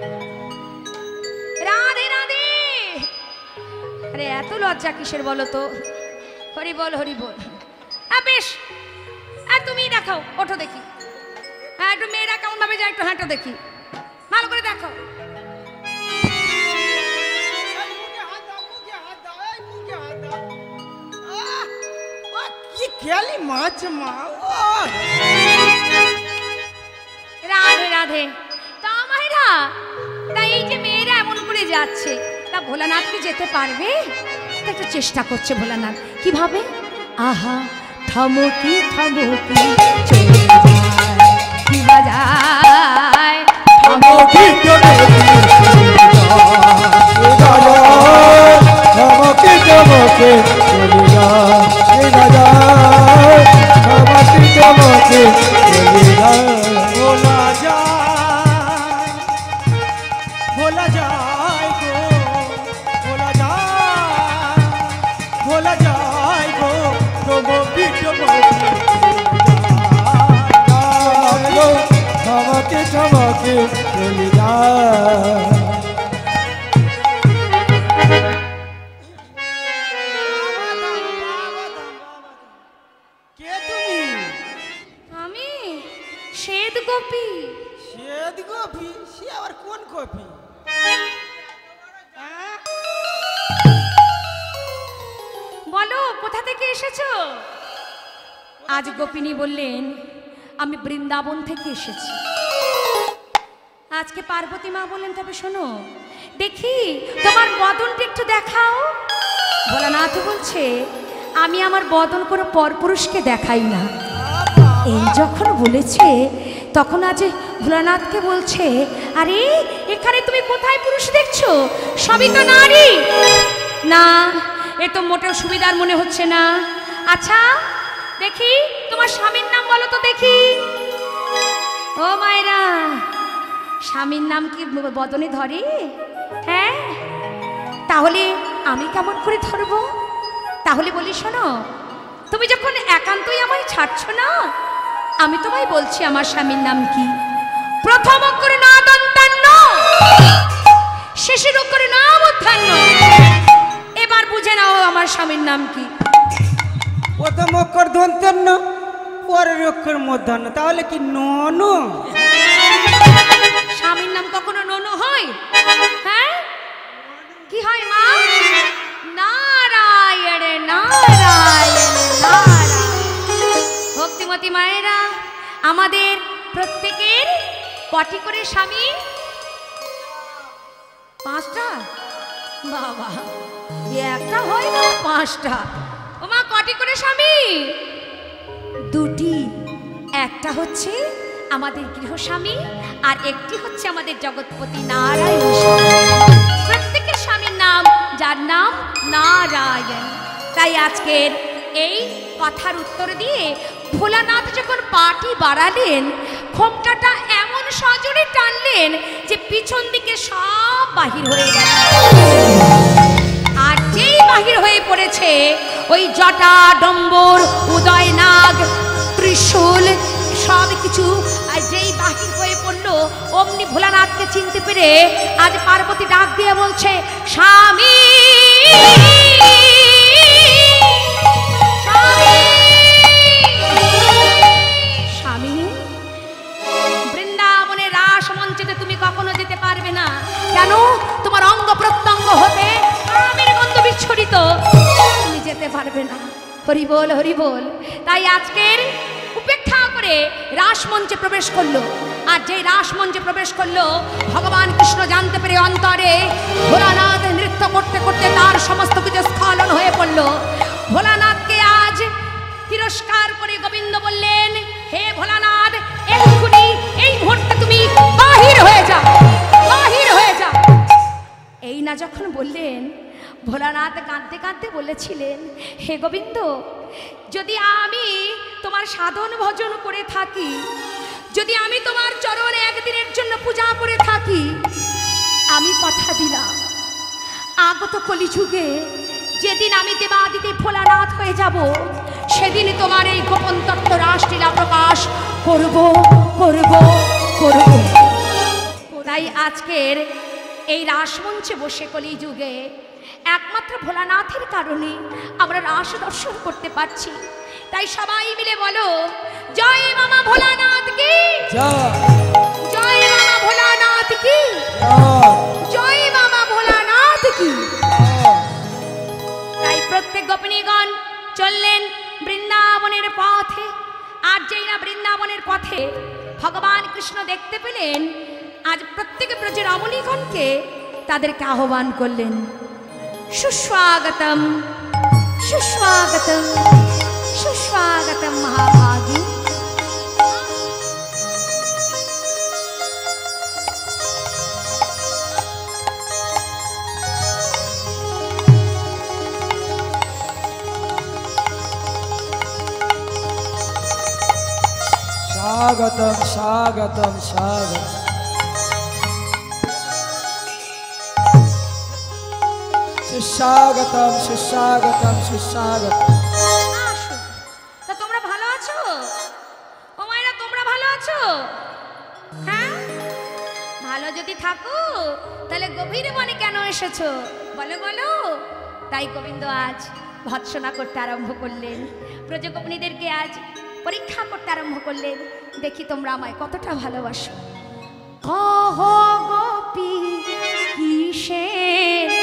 রাধে রাধে। আরে এত লজ্জা কিসের বলো তো? হরি বল হরি বল। বেশ, তুমি দেখাও, ওঠো দেখি। হ্যাঁ, একটু মেয়েরা কেমন ভাবে যায় একটু হাঁটো দেখি, ভালো করে দেখো। কি খেয়ালি মাছ মা। রাধে রাধে। তা মায়েরা, তাই এই যে মেয়েরা এমন করে যাচ্ছে, তা ভোলানাথ কি যেতে পারবে? তা একটু চেষ্টা করছে ভোলানাথ। কিভাবে? আহা থমকি থমকি চলে যায়, কি বাজায় থমকি চমকে চমকে চলে যায় রাজা, চমকে চমকে চলে যায়। ভোলা যায়, ভোলা যায় গো, ভোলা যায়, ভোলা যায় গো, চমকি চমকি চমকে চমকে চলে যায়। কে তুমি? আমি শ্বেত গোপী। শ্বেত গোপী? সে আবার কোন গোপী? বলো, কোথা থেকে এসেছো? আজ গোপিনী বললেন আমি বৃন্দাবন থেকে এসেছি। আজকে পার্বতী মা বললেন তবে শোনো দেখি তোমার বদনটা একটু দেখাও। ভোলানাথ বলছে আমি আমার বদন কোনো পরপুরুষকে দেখাই না। এই যখন বলেছে তখন আজ ভোলানাথকে বলছে আরে এখানে তুমি কোথায় পুরুষ দেখছো, সবই তো নারী। না এ তো মোটেও সুবিধার মনে হচ্ছে না। আচ্ছা দেখি তোমার স্বামীর নাম বলো তো দেখি। ও মায়েরা স্বামীর নাম কি বদনে ধরে? হ্যাঁ তাহলে আমি কেমন করে ধরবো? তাহলে বলি শোনো তুমি যখন একান্তই আমায় ছাড়ছো না আমি তোমায় বলছি আমার স্বামীর নাম কি। প্রথম অক্ষর না দন্তান্ন, শেষের অক্ষর না মধ্যাহ্ন। এবার বুঝে নাও আমার স্বামীর নাম কি। প্রথম অক্ষর দন্তান্ন, পরের অক্ষর মধ্যাহ্ন, তাহলে কি ননু? স্বামীর নাম কখনো ননু হয়? হ্যাঁ কি হয় মা? নারায়ণ নারায়ণ নারায়ণ। ভক্তিমতী মায়েরা আমাদের প্রত্যেকের কটি করে স্বামী? 5টা? বাবা একটা হয় না 5টা। ও মা কটি করে স্বামী? 2টি। একটা হচ্ছে আমাদের গৃহস্বামী আর একটি হচ্ছে আমাদের জগৎপতি নারায়ণ স্বামী। প্রত্যেকের স্বামীর নাম যার নাম নারায়ণ। তাই আজকের এই কথার উত্তর দিয়ে ভোলানাথ যখন পাটি বাড়ালেন ঘোমটাটা এমন সজোরে টানলেন যে পিছন দিকে সব বাহির হয়ে গেল। আর যেই বাহির হয়ে পড়েছে ওই জটা ডম্বর উদয়নাগ ত্রিশূল সব কিছু আর যেই বাহির হয়ে পড়লো অমনি ভোলানাথকে চিনতে পেরে আজ পার্বতী ডাক দিয়ে বলছে স্বামী স্বামী স্বামী। বৃন্দাবনের রাস মঞ্চেতে তুমি কখনো যেতে পারবে না। কেন? তোমার অঙ্গ প্রত্যঙ্গ হতে কামের গন্ধ বিচ্ছরিত, তুমি যেতে পারবে না। হরি বল হরি বল। তাই আজকের উপেক্ষা করে রাসমঞ্চে প্রবেশ করলো। আর যেই রাসমঞ্চে প্রবেশ করলো ভগবান কৃষ্ণ জানতে পেরে অন্তরে ভোলানাথ নৃত্য করতে করতে তার সমস্ত কিছু স্খলন হয়ে পড়ল। ভোলানাথকে আজ তিরস্কার করে গোবিন্দ বললেন হে ভোলানাথ এক্ষুনি এই মুহূর্তে তুমি বাহির হয়ে যাও, বাহির হয়ে যাও। এই না যখন বললেন ভোলানাথ কাঁদতে কাঁদতে বলেছিলেন হে গোবিন্দ যদি আমি তোমার সাধন ভজন করে থাকি, যদি আমি তোমার চরণ একদিনের জন্য পূজা করে থাকি, আমি কথা দিলাম আগত কলিযুগে যেদিন আমি দেবাদিতে ভোলানাথ হয়ে যাব সেদিন তোমার এই গোপন তত্ত্ব রাসলীলা প্রকাশ করব করব করব। তাই আজকের এই রাসমঞ্চে বসে কলিযুগে একমাত্র ভোলানাথের কারণে আমরা রাস দর্শন করতে পারছি। তাই সবাই মিলে বলো জয় মামা ভোলানাথ কি জয়, মামা ভোলানাথ কি জয়, মামা ভোলানাথ কি। তাই প্রত্যেক গোপিনীগণ চললেন বৃন্দাবনের পথে। আর যেই না বৃন্দাবনের পথে ভগবান কৃষ্ণ দেখতে পেলেন আজ প্রত্যেক ব্রজ রমণীগণকে তাদেরকে আহ্বান করলেন সুস্বাগতম সুস্বাগতম সুস্বাগতম মহাভাগী। স্বাগতম স্বাগতম স্বাগতম। সুস্বাগতম সুস্বাগতম সুস্বাগতম। আসো। তা তোমরা ভালো আছো? ও মায়েরা তোমরা ভালো আছো? হ্যাঁ ভালো যদি থাকো তাহলে গভীর বনে কেন এসেছো বলো বলো। তাই গোবিন্দ আজ ভৎসনা করতে আরম্ভ করলেন, ব্রজগোপিনীদেরকে আজ পরীক্ষা করতে আরম্ভ করলেন। দেখি তোমরা আমায় কতটা ভালোবাসো। কহ গোপী কিসের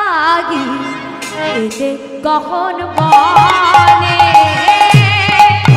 লাগি এতে গহন বনে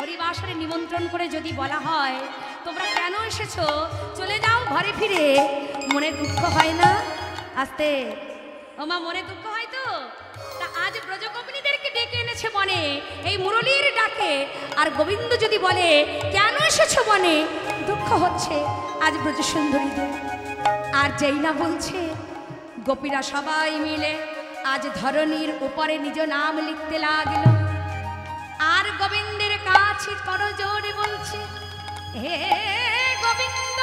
হরিবাসরে নিমন্ত্রণ করে যদি বলা হয় তোমরা কেন এসেছো, চলে যাও ঘরে ফিরে, মনে দুঃখ হয় না? আস্তে ওমা, মনে দুঃখ হয় তো? তা আজ ব্রজগোপিনীদেরকে ডেকে এনেছে মনে এই মুরলীর ডাকে, আর গোবিন্দ যদি বলে কেন এসেছো মনে, দুঃখ হচ্ছে আজ ব্রজসুন্দরীদের। আর যেই না বলছে, গোপীরা সবাই মিলে আজ ধরণীর উপরে নিজ নাম লিখতে লাগলো। আর গোবিন্দের কাছে করজোড়ে বলছে, হে গোবিন্দ,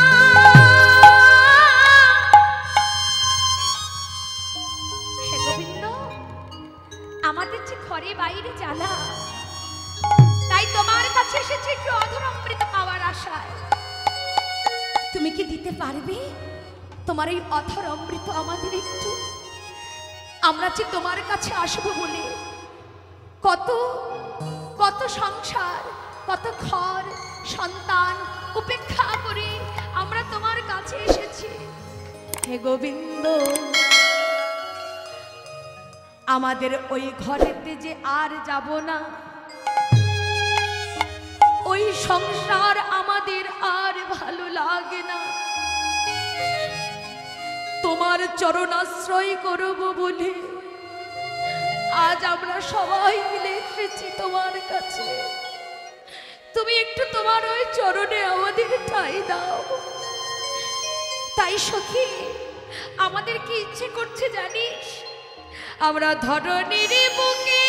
হে গোবিন্দ, আমাদের যে ঘরে বাইরে জ্বালা, তাই তোমার কাছে এসেছে একটু অধর অমৃত পাওয়ার আশায়। তুমি কি দিতে পারবে তোমার এই অথর অমৃত আমাদের একটু? আমরা যে তোমার কাছে আসবো বলে কত কত সংসার, কত ঘর সন্তান উপেক্ষা করে আমরা তোমার কাছে এসেছি। হে গোবিন্দ, আমাদের ওই ঘরেতে যে আর যাব না, ওই সংসার আমাদের আর ভালো লাগে না। তোমার চরণাশ্রয় করব বলে আজ আমরা সবাই মিলে এসেছি তোমার কাছে। তুমি একটু তোমার ওই চরণে আমাদের ঠাঁই দাও। তাই সখী, আমাদের কি ইচ্ছে করছে জানিস? আমরা ধরণীর বুকে,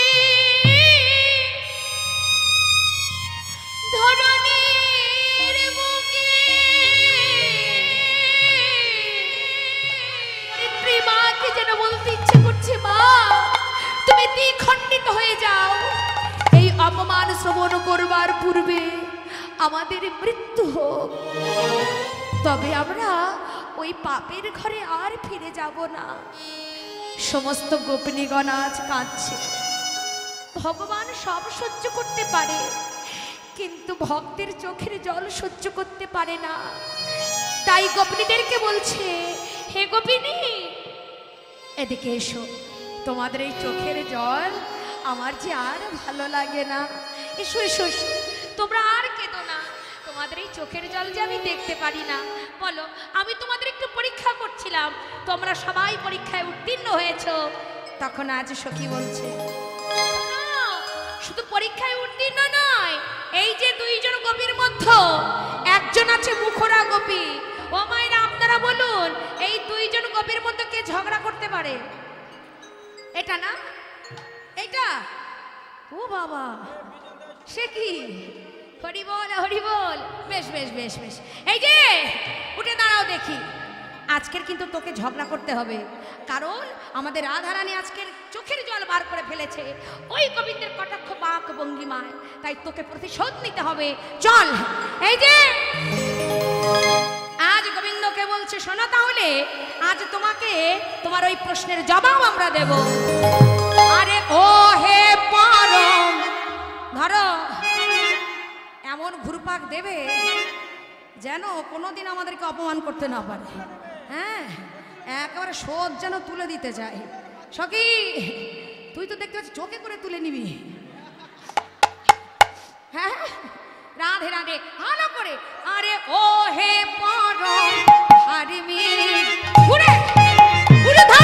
ধরণীর বুকে মাকে যেন বলতে ইচ্ছে করছে, মা তুমি দ্বিখণ্ডিত হয়ে যাও, এই অপমান শ্রবণ করবার পূর্বে আমাদের মৃত্যু হোক, তবে আমরা ওই পাপের ঘরে আর ফিরে যাব না। সমস্ত গোপিনীগণ আজ কাঁদছে। ভগবান সব সহ্য করতে পারে, কিন্তু ভক্তের চোখের জল সহ্য করতে পারে না। তাই গোপিনীদেরকে বলছে, হে গোপিনী, এদিকে এসো, তোমাদের এই চোখের জল আমার যে আর ভালো লাগে না। এসো এসো এসো, তোমরা আর কেঁদো না, তোমাদের এই চোখের জল যে আমি দেখতে পারি না। বলো, আমি তোমাদের একটু পরীক্ষা করছিলাম, তোমরা সবাই পরীক্ষায় উত্তীর্ণ হয়েছো। তখন আজ সখী বলছে, শুধু পরীক্ষায় উত্তীর্ণ নয়, এই যে দুইজন গোপীর মধ্যে একজন আছে মুখরা গোপী। ও মায়েরা, আপনারা বলুন, এই দুইজন গোপীর মধ্যে কে ঝগড়া করতে পারে? এটা না, এটা? ও বাবা, সে কি? হরি বল, হরি বল। বেশ বেশ বেশ বেশ, এই যে উঠে দাঁড়াও দেখি। আজকের কিন্তু তোকে ঝগড়া করতে হবে, কারণ আমাদের রাধারানী আজকের চোখের জল বার করে ফেলেছে ওই গোবিন্দের কটাক্ষ বাক ভঙ্গিমায়, তাই তোকে প্রতিশোধ নিতে হবে। চল, এই যে আজ গোবিন্দকে বলছে, শোনো তাহলে আজ তোমাকে তোমার ওই প্রশ্নের জবাব আমরা দেব। আরে ও হে পরম, ধরো এমন ঘুরপাক দেবে যেন কোনোদিন আমাদেরকে অপমান করতে না পারে। হ্যাঁ, একেবারে শোধ যেন তুলে দিতে চাই। সখী, তুই তো দেখতে পাচ্ছিস, চোখে করে তুলে নিবি। হ্যাঁ, রাধে রাধে, ভালো করে। আরে ও হে পরম হারিমি, ঘুরে ঘুরে ধর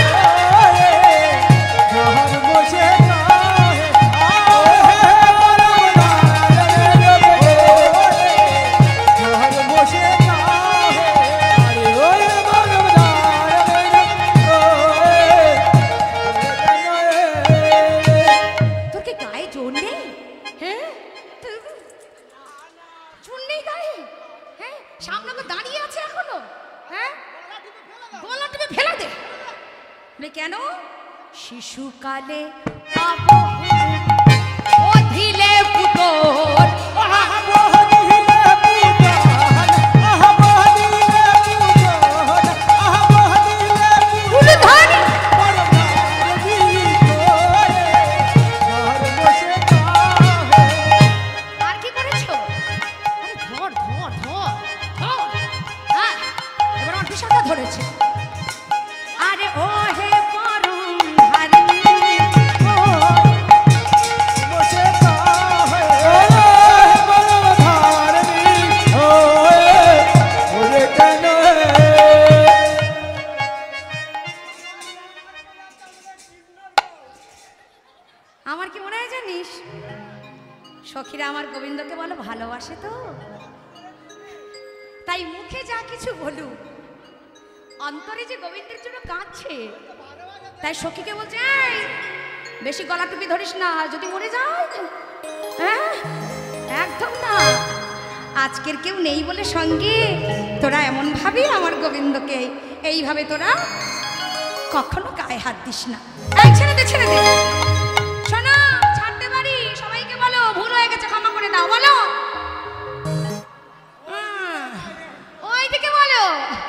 কেন? শিশুকালে অধিলে পুতর, আর কি করেছো? ধর ধর ধর, এবার আমার বিষয়টা ধরেছে। আরে ও হে পরম হারি, গোবিন্দকে বলো ভালোবাসে তো, তাই মুখে যা কিছু বলুক অন্তরে যে গোবিন্দের জন্য কাঁদছে। তাই সখীকে বলছে, এই বেশি গলা টুপি ধরিস না, যদি মরে যায়। হ্যাঁ একদম না, আজকের কেউ নেই বলে সঙ্গে তোরা এমন ভাবি আমার গোবিন্দকে, এইভাবে তোরা কখনো গায়ে হাত দিস না। এই ছেড়ে দে, ছেড়ে দে, শোনো ছাড়তে পারি, সবাইকে বলো ভুল হয়ে গেছে, ক্ষমা করে দাও। বলো ওইদিকে বলো,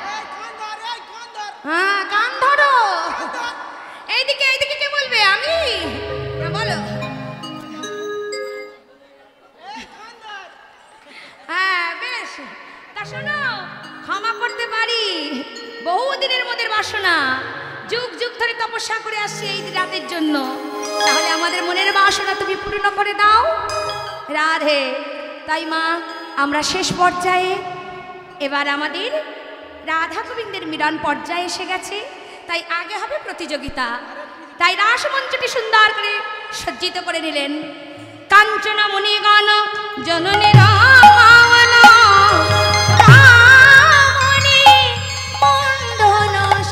হ্যাঁ কান ধরো, এইদিকে এইদিকে কে বলবে? আমি? বলো। হ্যাঁ বেশ, তা শোনো ক্ষমা করতে পারি, বহুদিনের মনের বাসনা, যুগ যুগ ধরে তপস্যা করে আসছি এই রাতের জন্য, তাহলে আমাদের মনের বাসনা তুমি পূর্ণ করে দাও রাধে। তাই মা আমরা শেষ পর্যায়ে, এবার আমাদের রাধা গোবিন্দের মিলন পর্যায়ে এসে গেছে, তাই আগে হবে প্রতিযোগিতা। তাই রাসমঞ্চটি সুন্দর করে সজ্জিত করে নিলেন। কাঞ্চন মুনিগণ জননী রামায়ণ রামণি মণ্ডন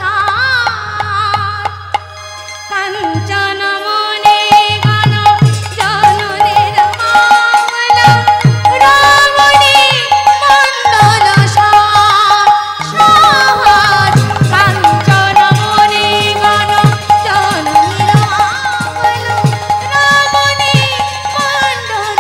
সার। কাঞ্চন মুনিগণ জননী রামায়ণ রামণি মণ্ডন সার। কাঞ্চন মুনিগণ জননী রামায়ণ রামণি মণ্ডন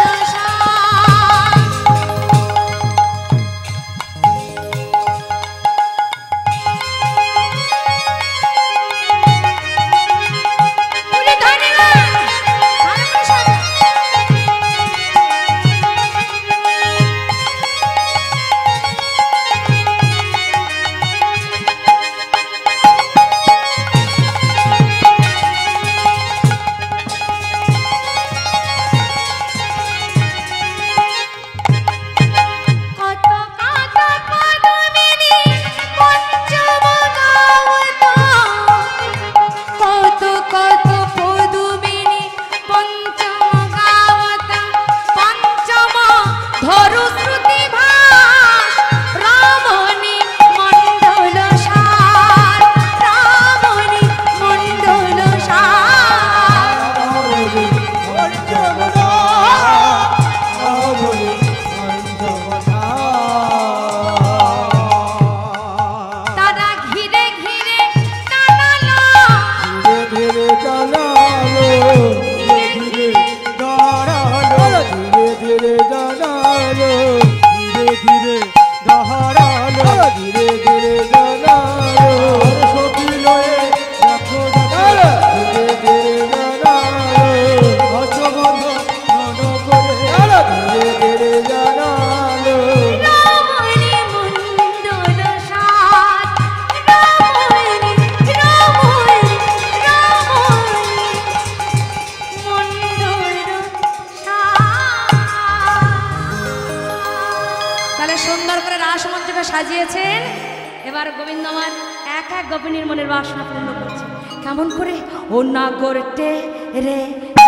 সাজিয়েছেন। এবার গোবিন্দ আমার এক এক গোপিনীর মনের বাসনা পূর্ণ করছে। কেমন করে? ও না করতে রে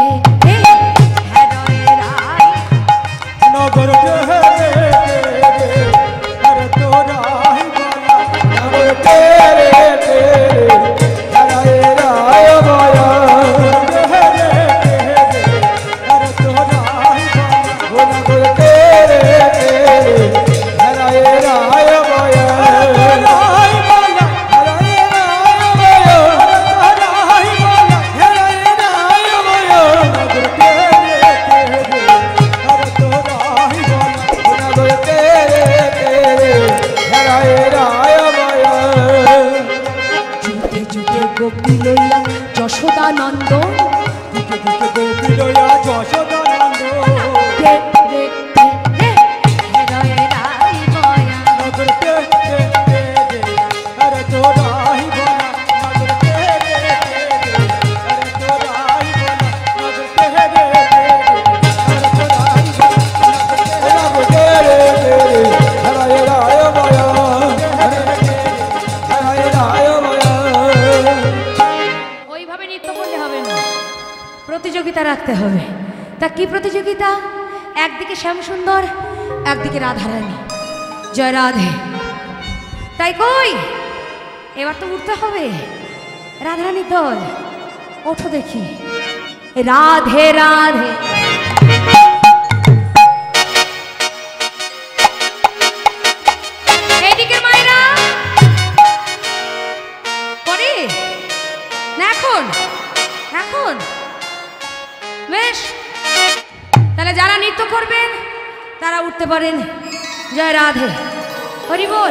যশোদানন্দ প্রতিযোগিতা রাখতে হবে। তা কি প্রতিযোগিতা? একদিকে শ্যামসুন্দর, একদিকে রাধারানী। জয় রাধে। তাই কই এবার তো উঠতে হবে। রাধারানীর দল ওঠো দেখি। রাধে রাধে। এইদিকে মায়েরা পরে না, এখন এখন বেশ। তাহলে যারা নৃত্য করবেন তারা উঠতে পারেন। জয় রাধে, হরি বল।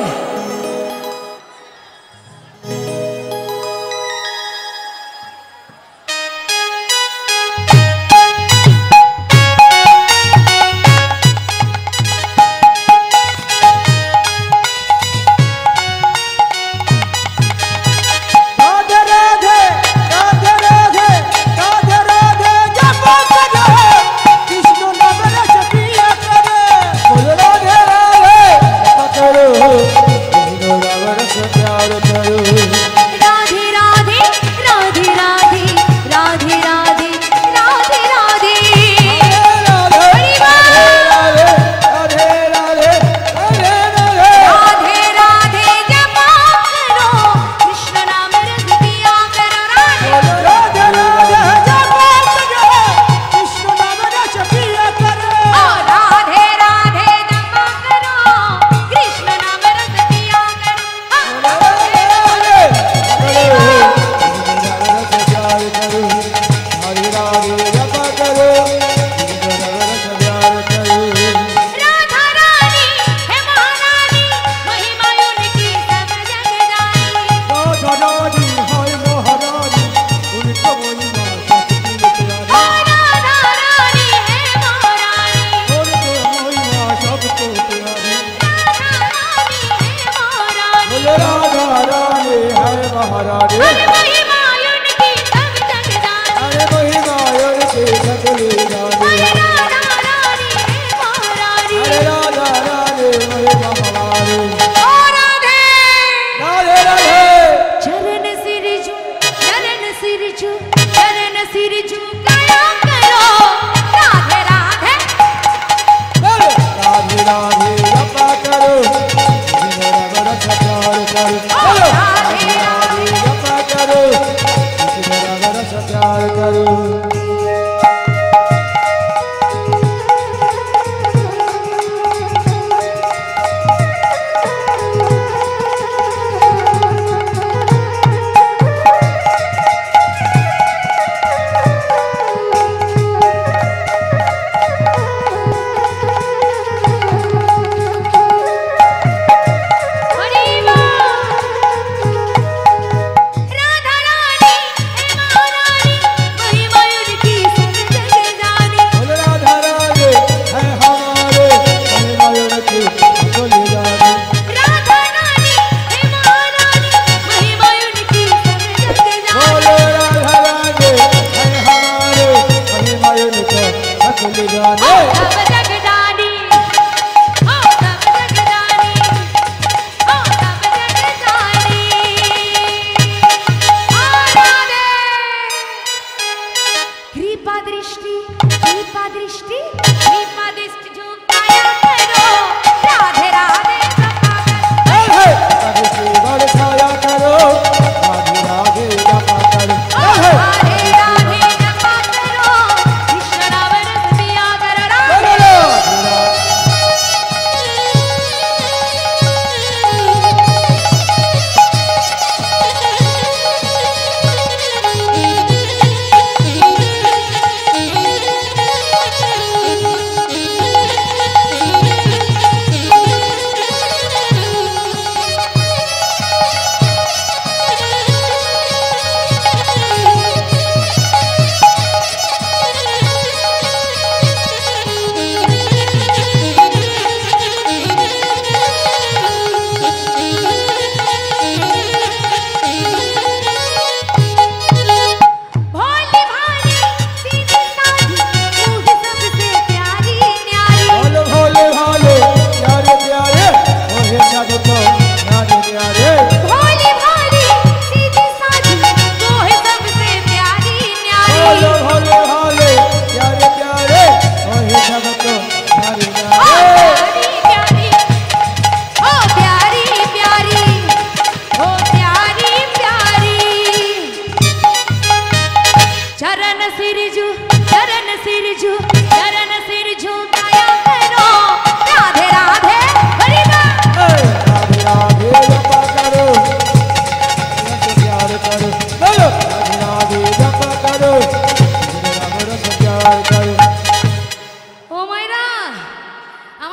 करो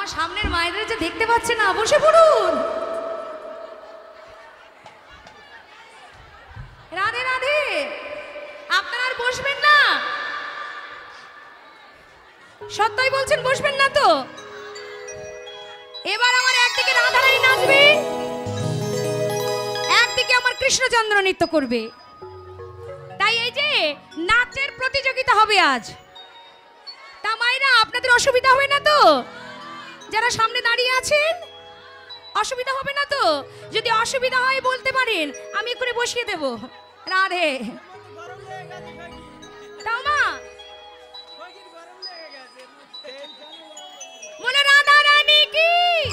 আমার সামনের মায়েদের যে দেখতে পাচ্ছে না, বসে পড়ুন। রাধে রাধে। আপনারা আর বসবেন না? সত্যই বলছেন বসবেন না তো? এবার আমার একদিকে রাধারানী নাচবে, একদিকে আমার কৃষ্ণচন্দ্র নৃত্য করবে। তাই এই যে নাচের প্রতিযোগিতা হবে আজ। তা মায়েরা, আপনাদের অসুবিধা হবে না তো? যারা সামনে দাঁড়িয়ে আছেন, অসুবিধা হবে না তো? যদি অসুবিধা হয় বলতে পারেন, আমি করে বসিয়ে দেব। রাধে। তাও মা বলো রাধা রানী কি।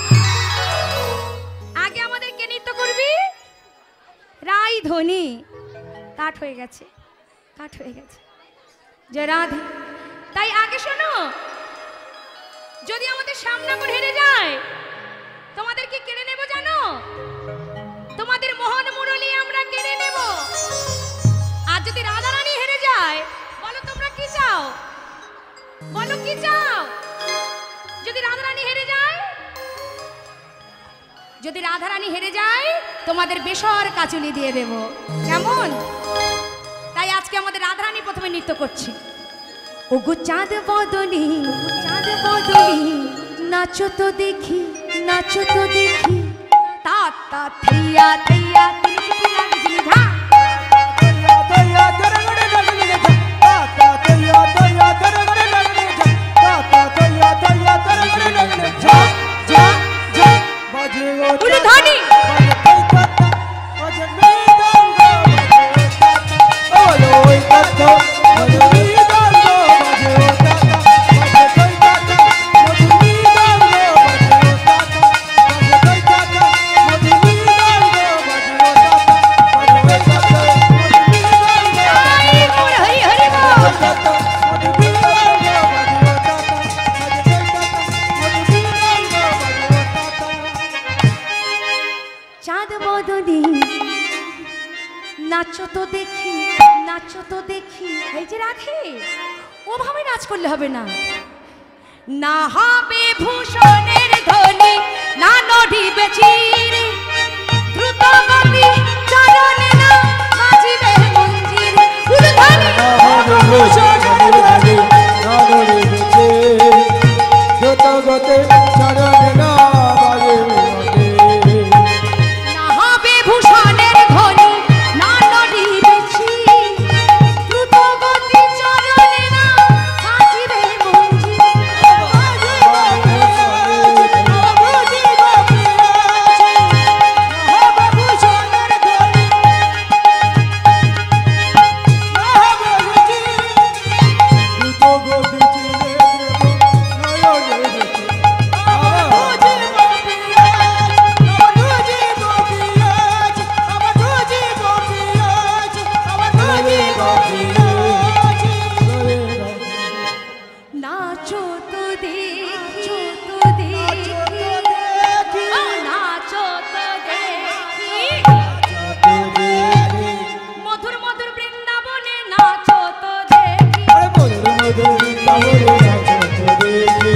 আগে আমাদের কে নৃত্য করবি? রাই ধ্বনি। কাট হয়ে গেছে, কাট হয়ে গেছে। জয় রাধে। তাই আগে শোনো, যদি আমাদের শ্যামনগর হেরে যায়, তোমাদের কি কেড়ে নেব জানো? তোমাদের মোহন মুরলী আমরা কেড়ে নেব। আর যদি রাধারানী হেরে যায়, বলো তোমরা কি চাও? বলো কি চাও? যদি রাধারানী হেরে যায়, যদি রাধারানী হেরে যায়, তোমাদের বেসর কাচুলি দিয়ে দেব। কেমন? তাই আজকে আমাদের রাধারানী প্রথমে নৃত্য করছে। ওগো চাঁদ বদনি, চাঁদ বদনি, নাচো তো দেখি, নাচো তো দেখি। তা তা থিয়া থিয়া তিনকি লাগজি ধা। ধ্বনি নাচো তো দেখি, নাচো তো দেখি। এই যে রাধে, ওভাবে নাচ করলে হবে না। না হবে ভূষণের ধ্বনি, না নড়িবে চির, দ্রুত গতি চরণে না বাজিবে মঞ্জির। ধ্বনি না হবে ভূষণের ধ্বনি, না নড়িবে চির, দ্রুত গতি চরণে না বাজিবে মঞ্জির। না হবে ভূষণের ধ্বনি, না নড়িবে চির, দ্রুত গতি চরণে না বাজিবে মঞ্জির। নাচো তো দেখি, নাচো তো দেখি, মধুর মধুর বৃন্দাবনে নাচো তো দেখি, মধুর মধুর বৃন্দাবনে নাচো তো দেখি।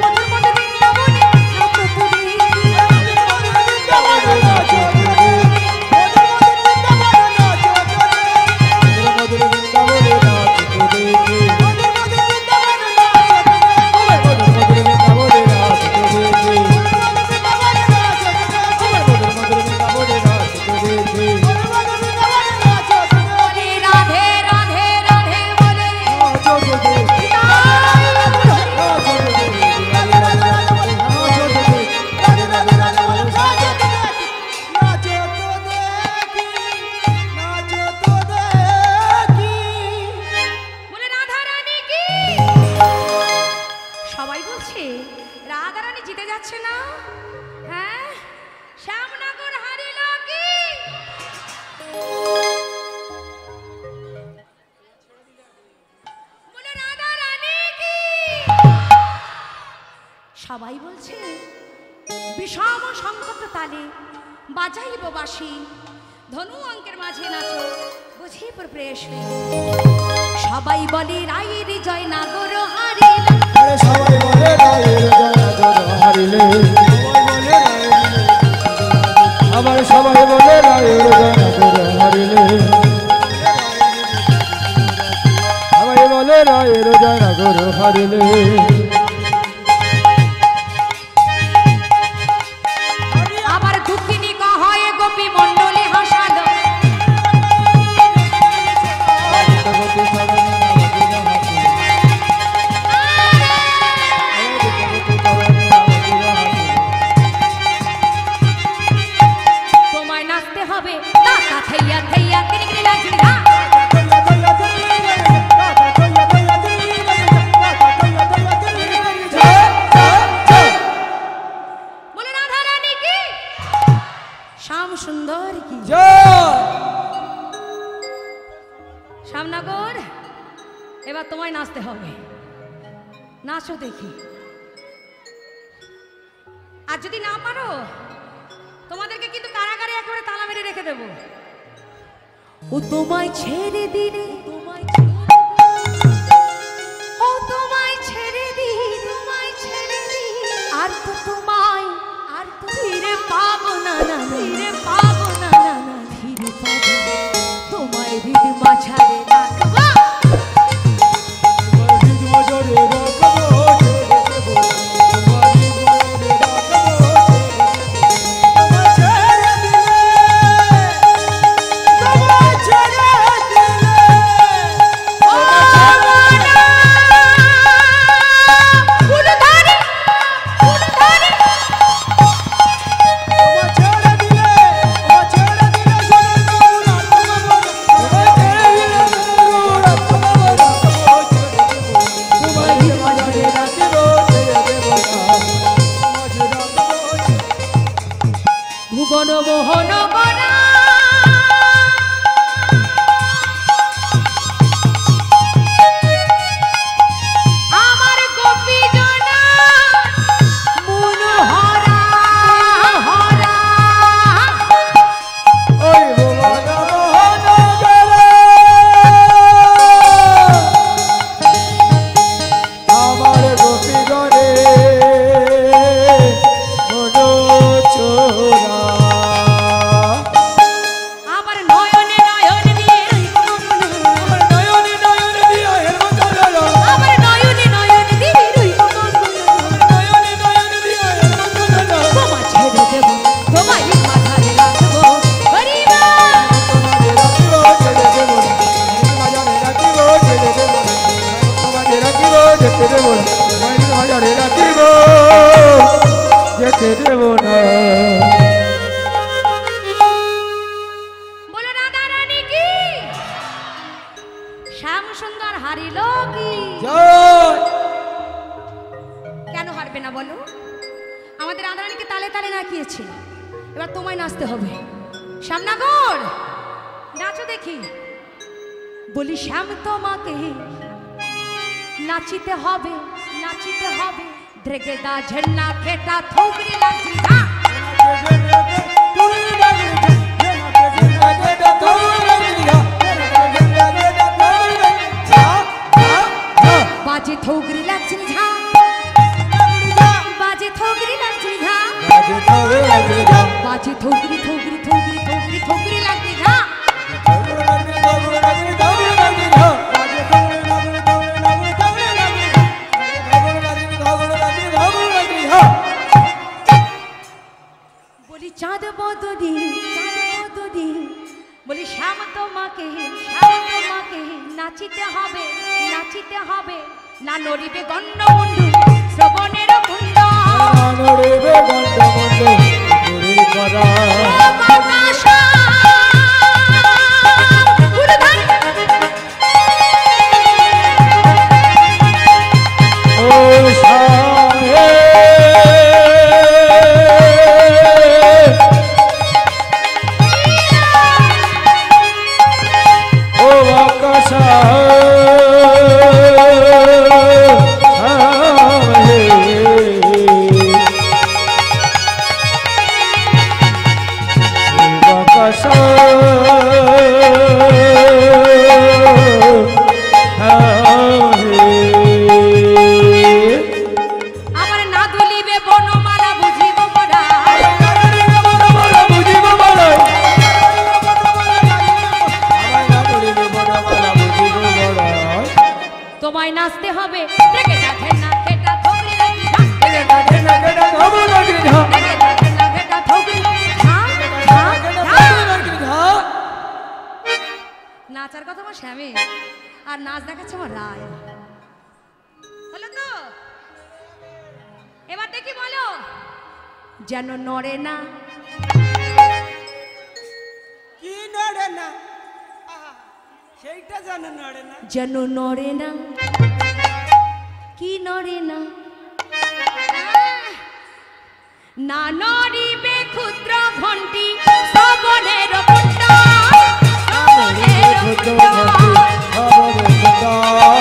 রাধে রাধে রাধে বলে বলে রাধা রানী কি। সবাই বলছে রাধা রানী জিতে যাচ্ছে না। হ্যাঁ, শ্যামনগর হারিল কি। বলে রাধা রানী কি। সবাই বলছে বিষম সংকট তালে বাজাইব বাঁশি, ধনু অঙ্কের মাঝে নাচো বুঝি প্রবেশ। সবাই বলে রায়ের জয় নাগর হারিল, সবাই বলে রায়ের জয় নাগর হারিল। তোমায় নাচতে হবে। নাচো দেখি। আর যদি না পারো তোমাদেরকে কিন্তু কারাগারে একেবারে তালা মেরে রেখে দেব। ও তোমায় ছেড়ে দিলে, ও তোমায় ছেড়ে দিই, তোমায় ছেড়ে দিই, আর তো তোমায় আর তো ফিরে পাবো না, না ফিরে পাবো না, না না ফিরে পাবো তোমায় হৃদ মাঝারে রাখবো। ভুবন মোহন করা আমার গোপী জনা মন হরা হরা। ওই ভুবন মোহন করে আমার গোপী গরে মন চোরা। আমার নয়নে নয়ন দিয়ে আমার নয়নে নয়নে দিয়া হেমন্ত জল, আমার নয়নে নয়ন দিয়ে রইব নয়নে নয়নে দিয়া হেমন্ত জল। তোমায় ছেড়ে দেব, তোমায় মাথায় রাখবো গরিবা। বলো রাধা রানী কি, শ্যাম সুন্দর হারিল কি? কেন হারবে না বলো? আমাদের রাধা রানীকে তালে তালে নাচিয়েছে, এবার তোমায় নাচতে হবে। শ্যামনগর নাচো দেখি। বলি শ্যাম তোমাকে নাচিতে হবে, নাচিতে হবে। দ্রেগেদা ঝন্না খেটা থোকরি লাগছে না। বাজে থোকরি লাগছে ঝা, বাজে থোকরি লাগছে ঝা, বাজে থোকরি থোকরি থোকরি থোকরি থোকরি লাগছে ঝা। বলি চাঁদ বদরি, চাঁদ বদরি, বলি শ্যাম তোমাকে, শ্যাম তোমাকে নাচিতে হবে, নাচিতে হবে। না নড়িবে গণ্ডমুণ্ডু শ্রবণের কুণ্ড। নড়িবে গণ্ডমুণ্ডু পুরী করা। ও বাতাসা, উলুধান। ও সাহে ও আকাশা আমার না দুলিবে বনমালা বুঝিব মোরা। তোমায় নাচতে হবে। রেগেটা ঘেন্না খেটা থোকরি লাগি ঝা, রেগেটা ঘেন্না খেটা থোকরি লাগি ঝা, ঝা। নাচার কথা আমার শ্যামে, আর নাচ দেখাচ্ছে আমার রায়। হলো তো? এবার দেখি বলো। যেন নড়ে না, কি নড়ে না? আহা, সেইটা জানো নড়ে না। যেন নড়ে না, কি নড়ে না? না নড়িবে ক্ষুদ্র ঘণ্টি শ্রবণের কুণ্ড, শ্রবণের কুণ্ড।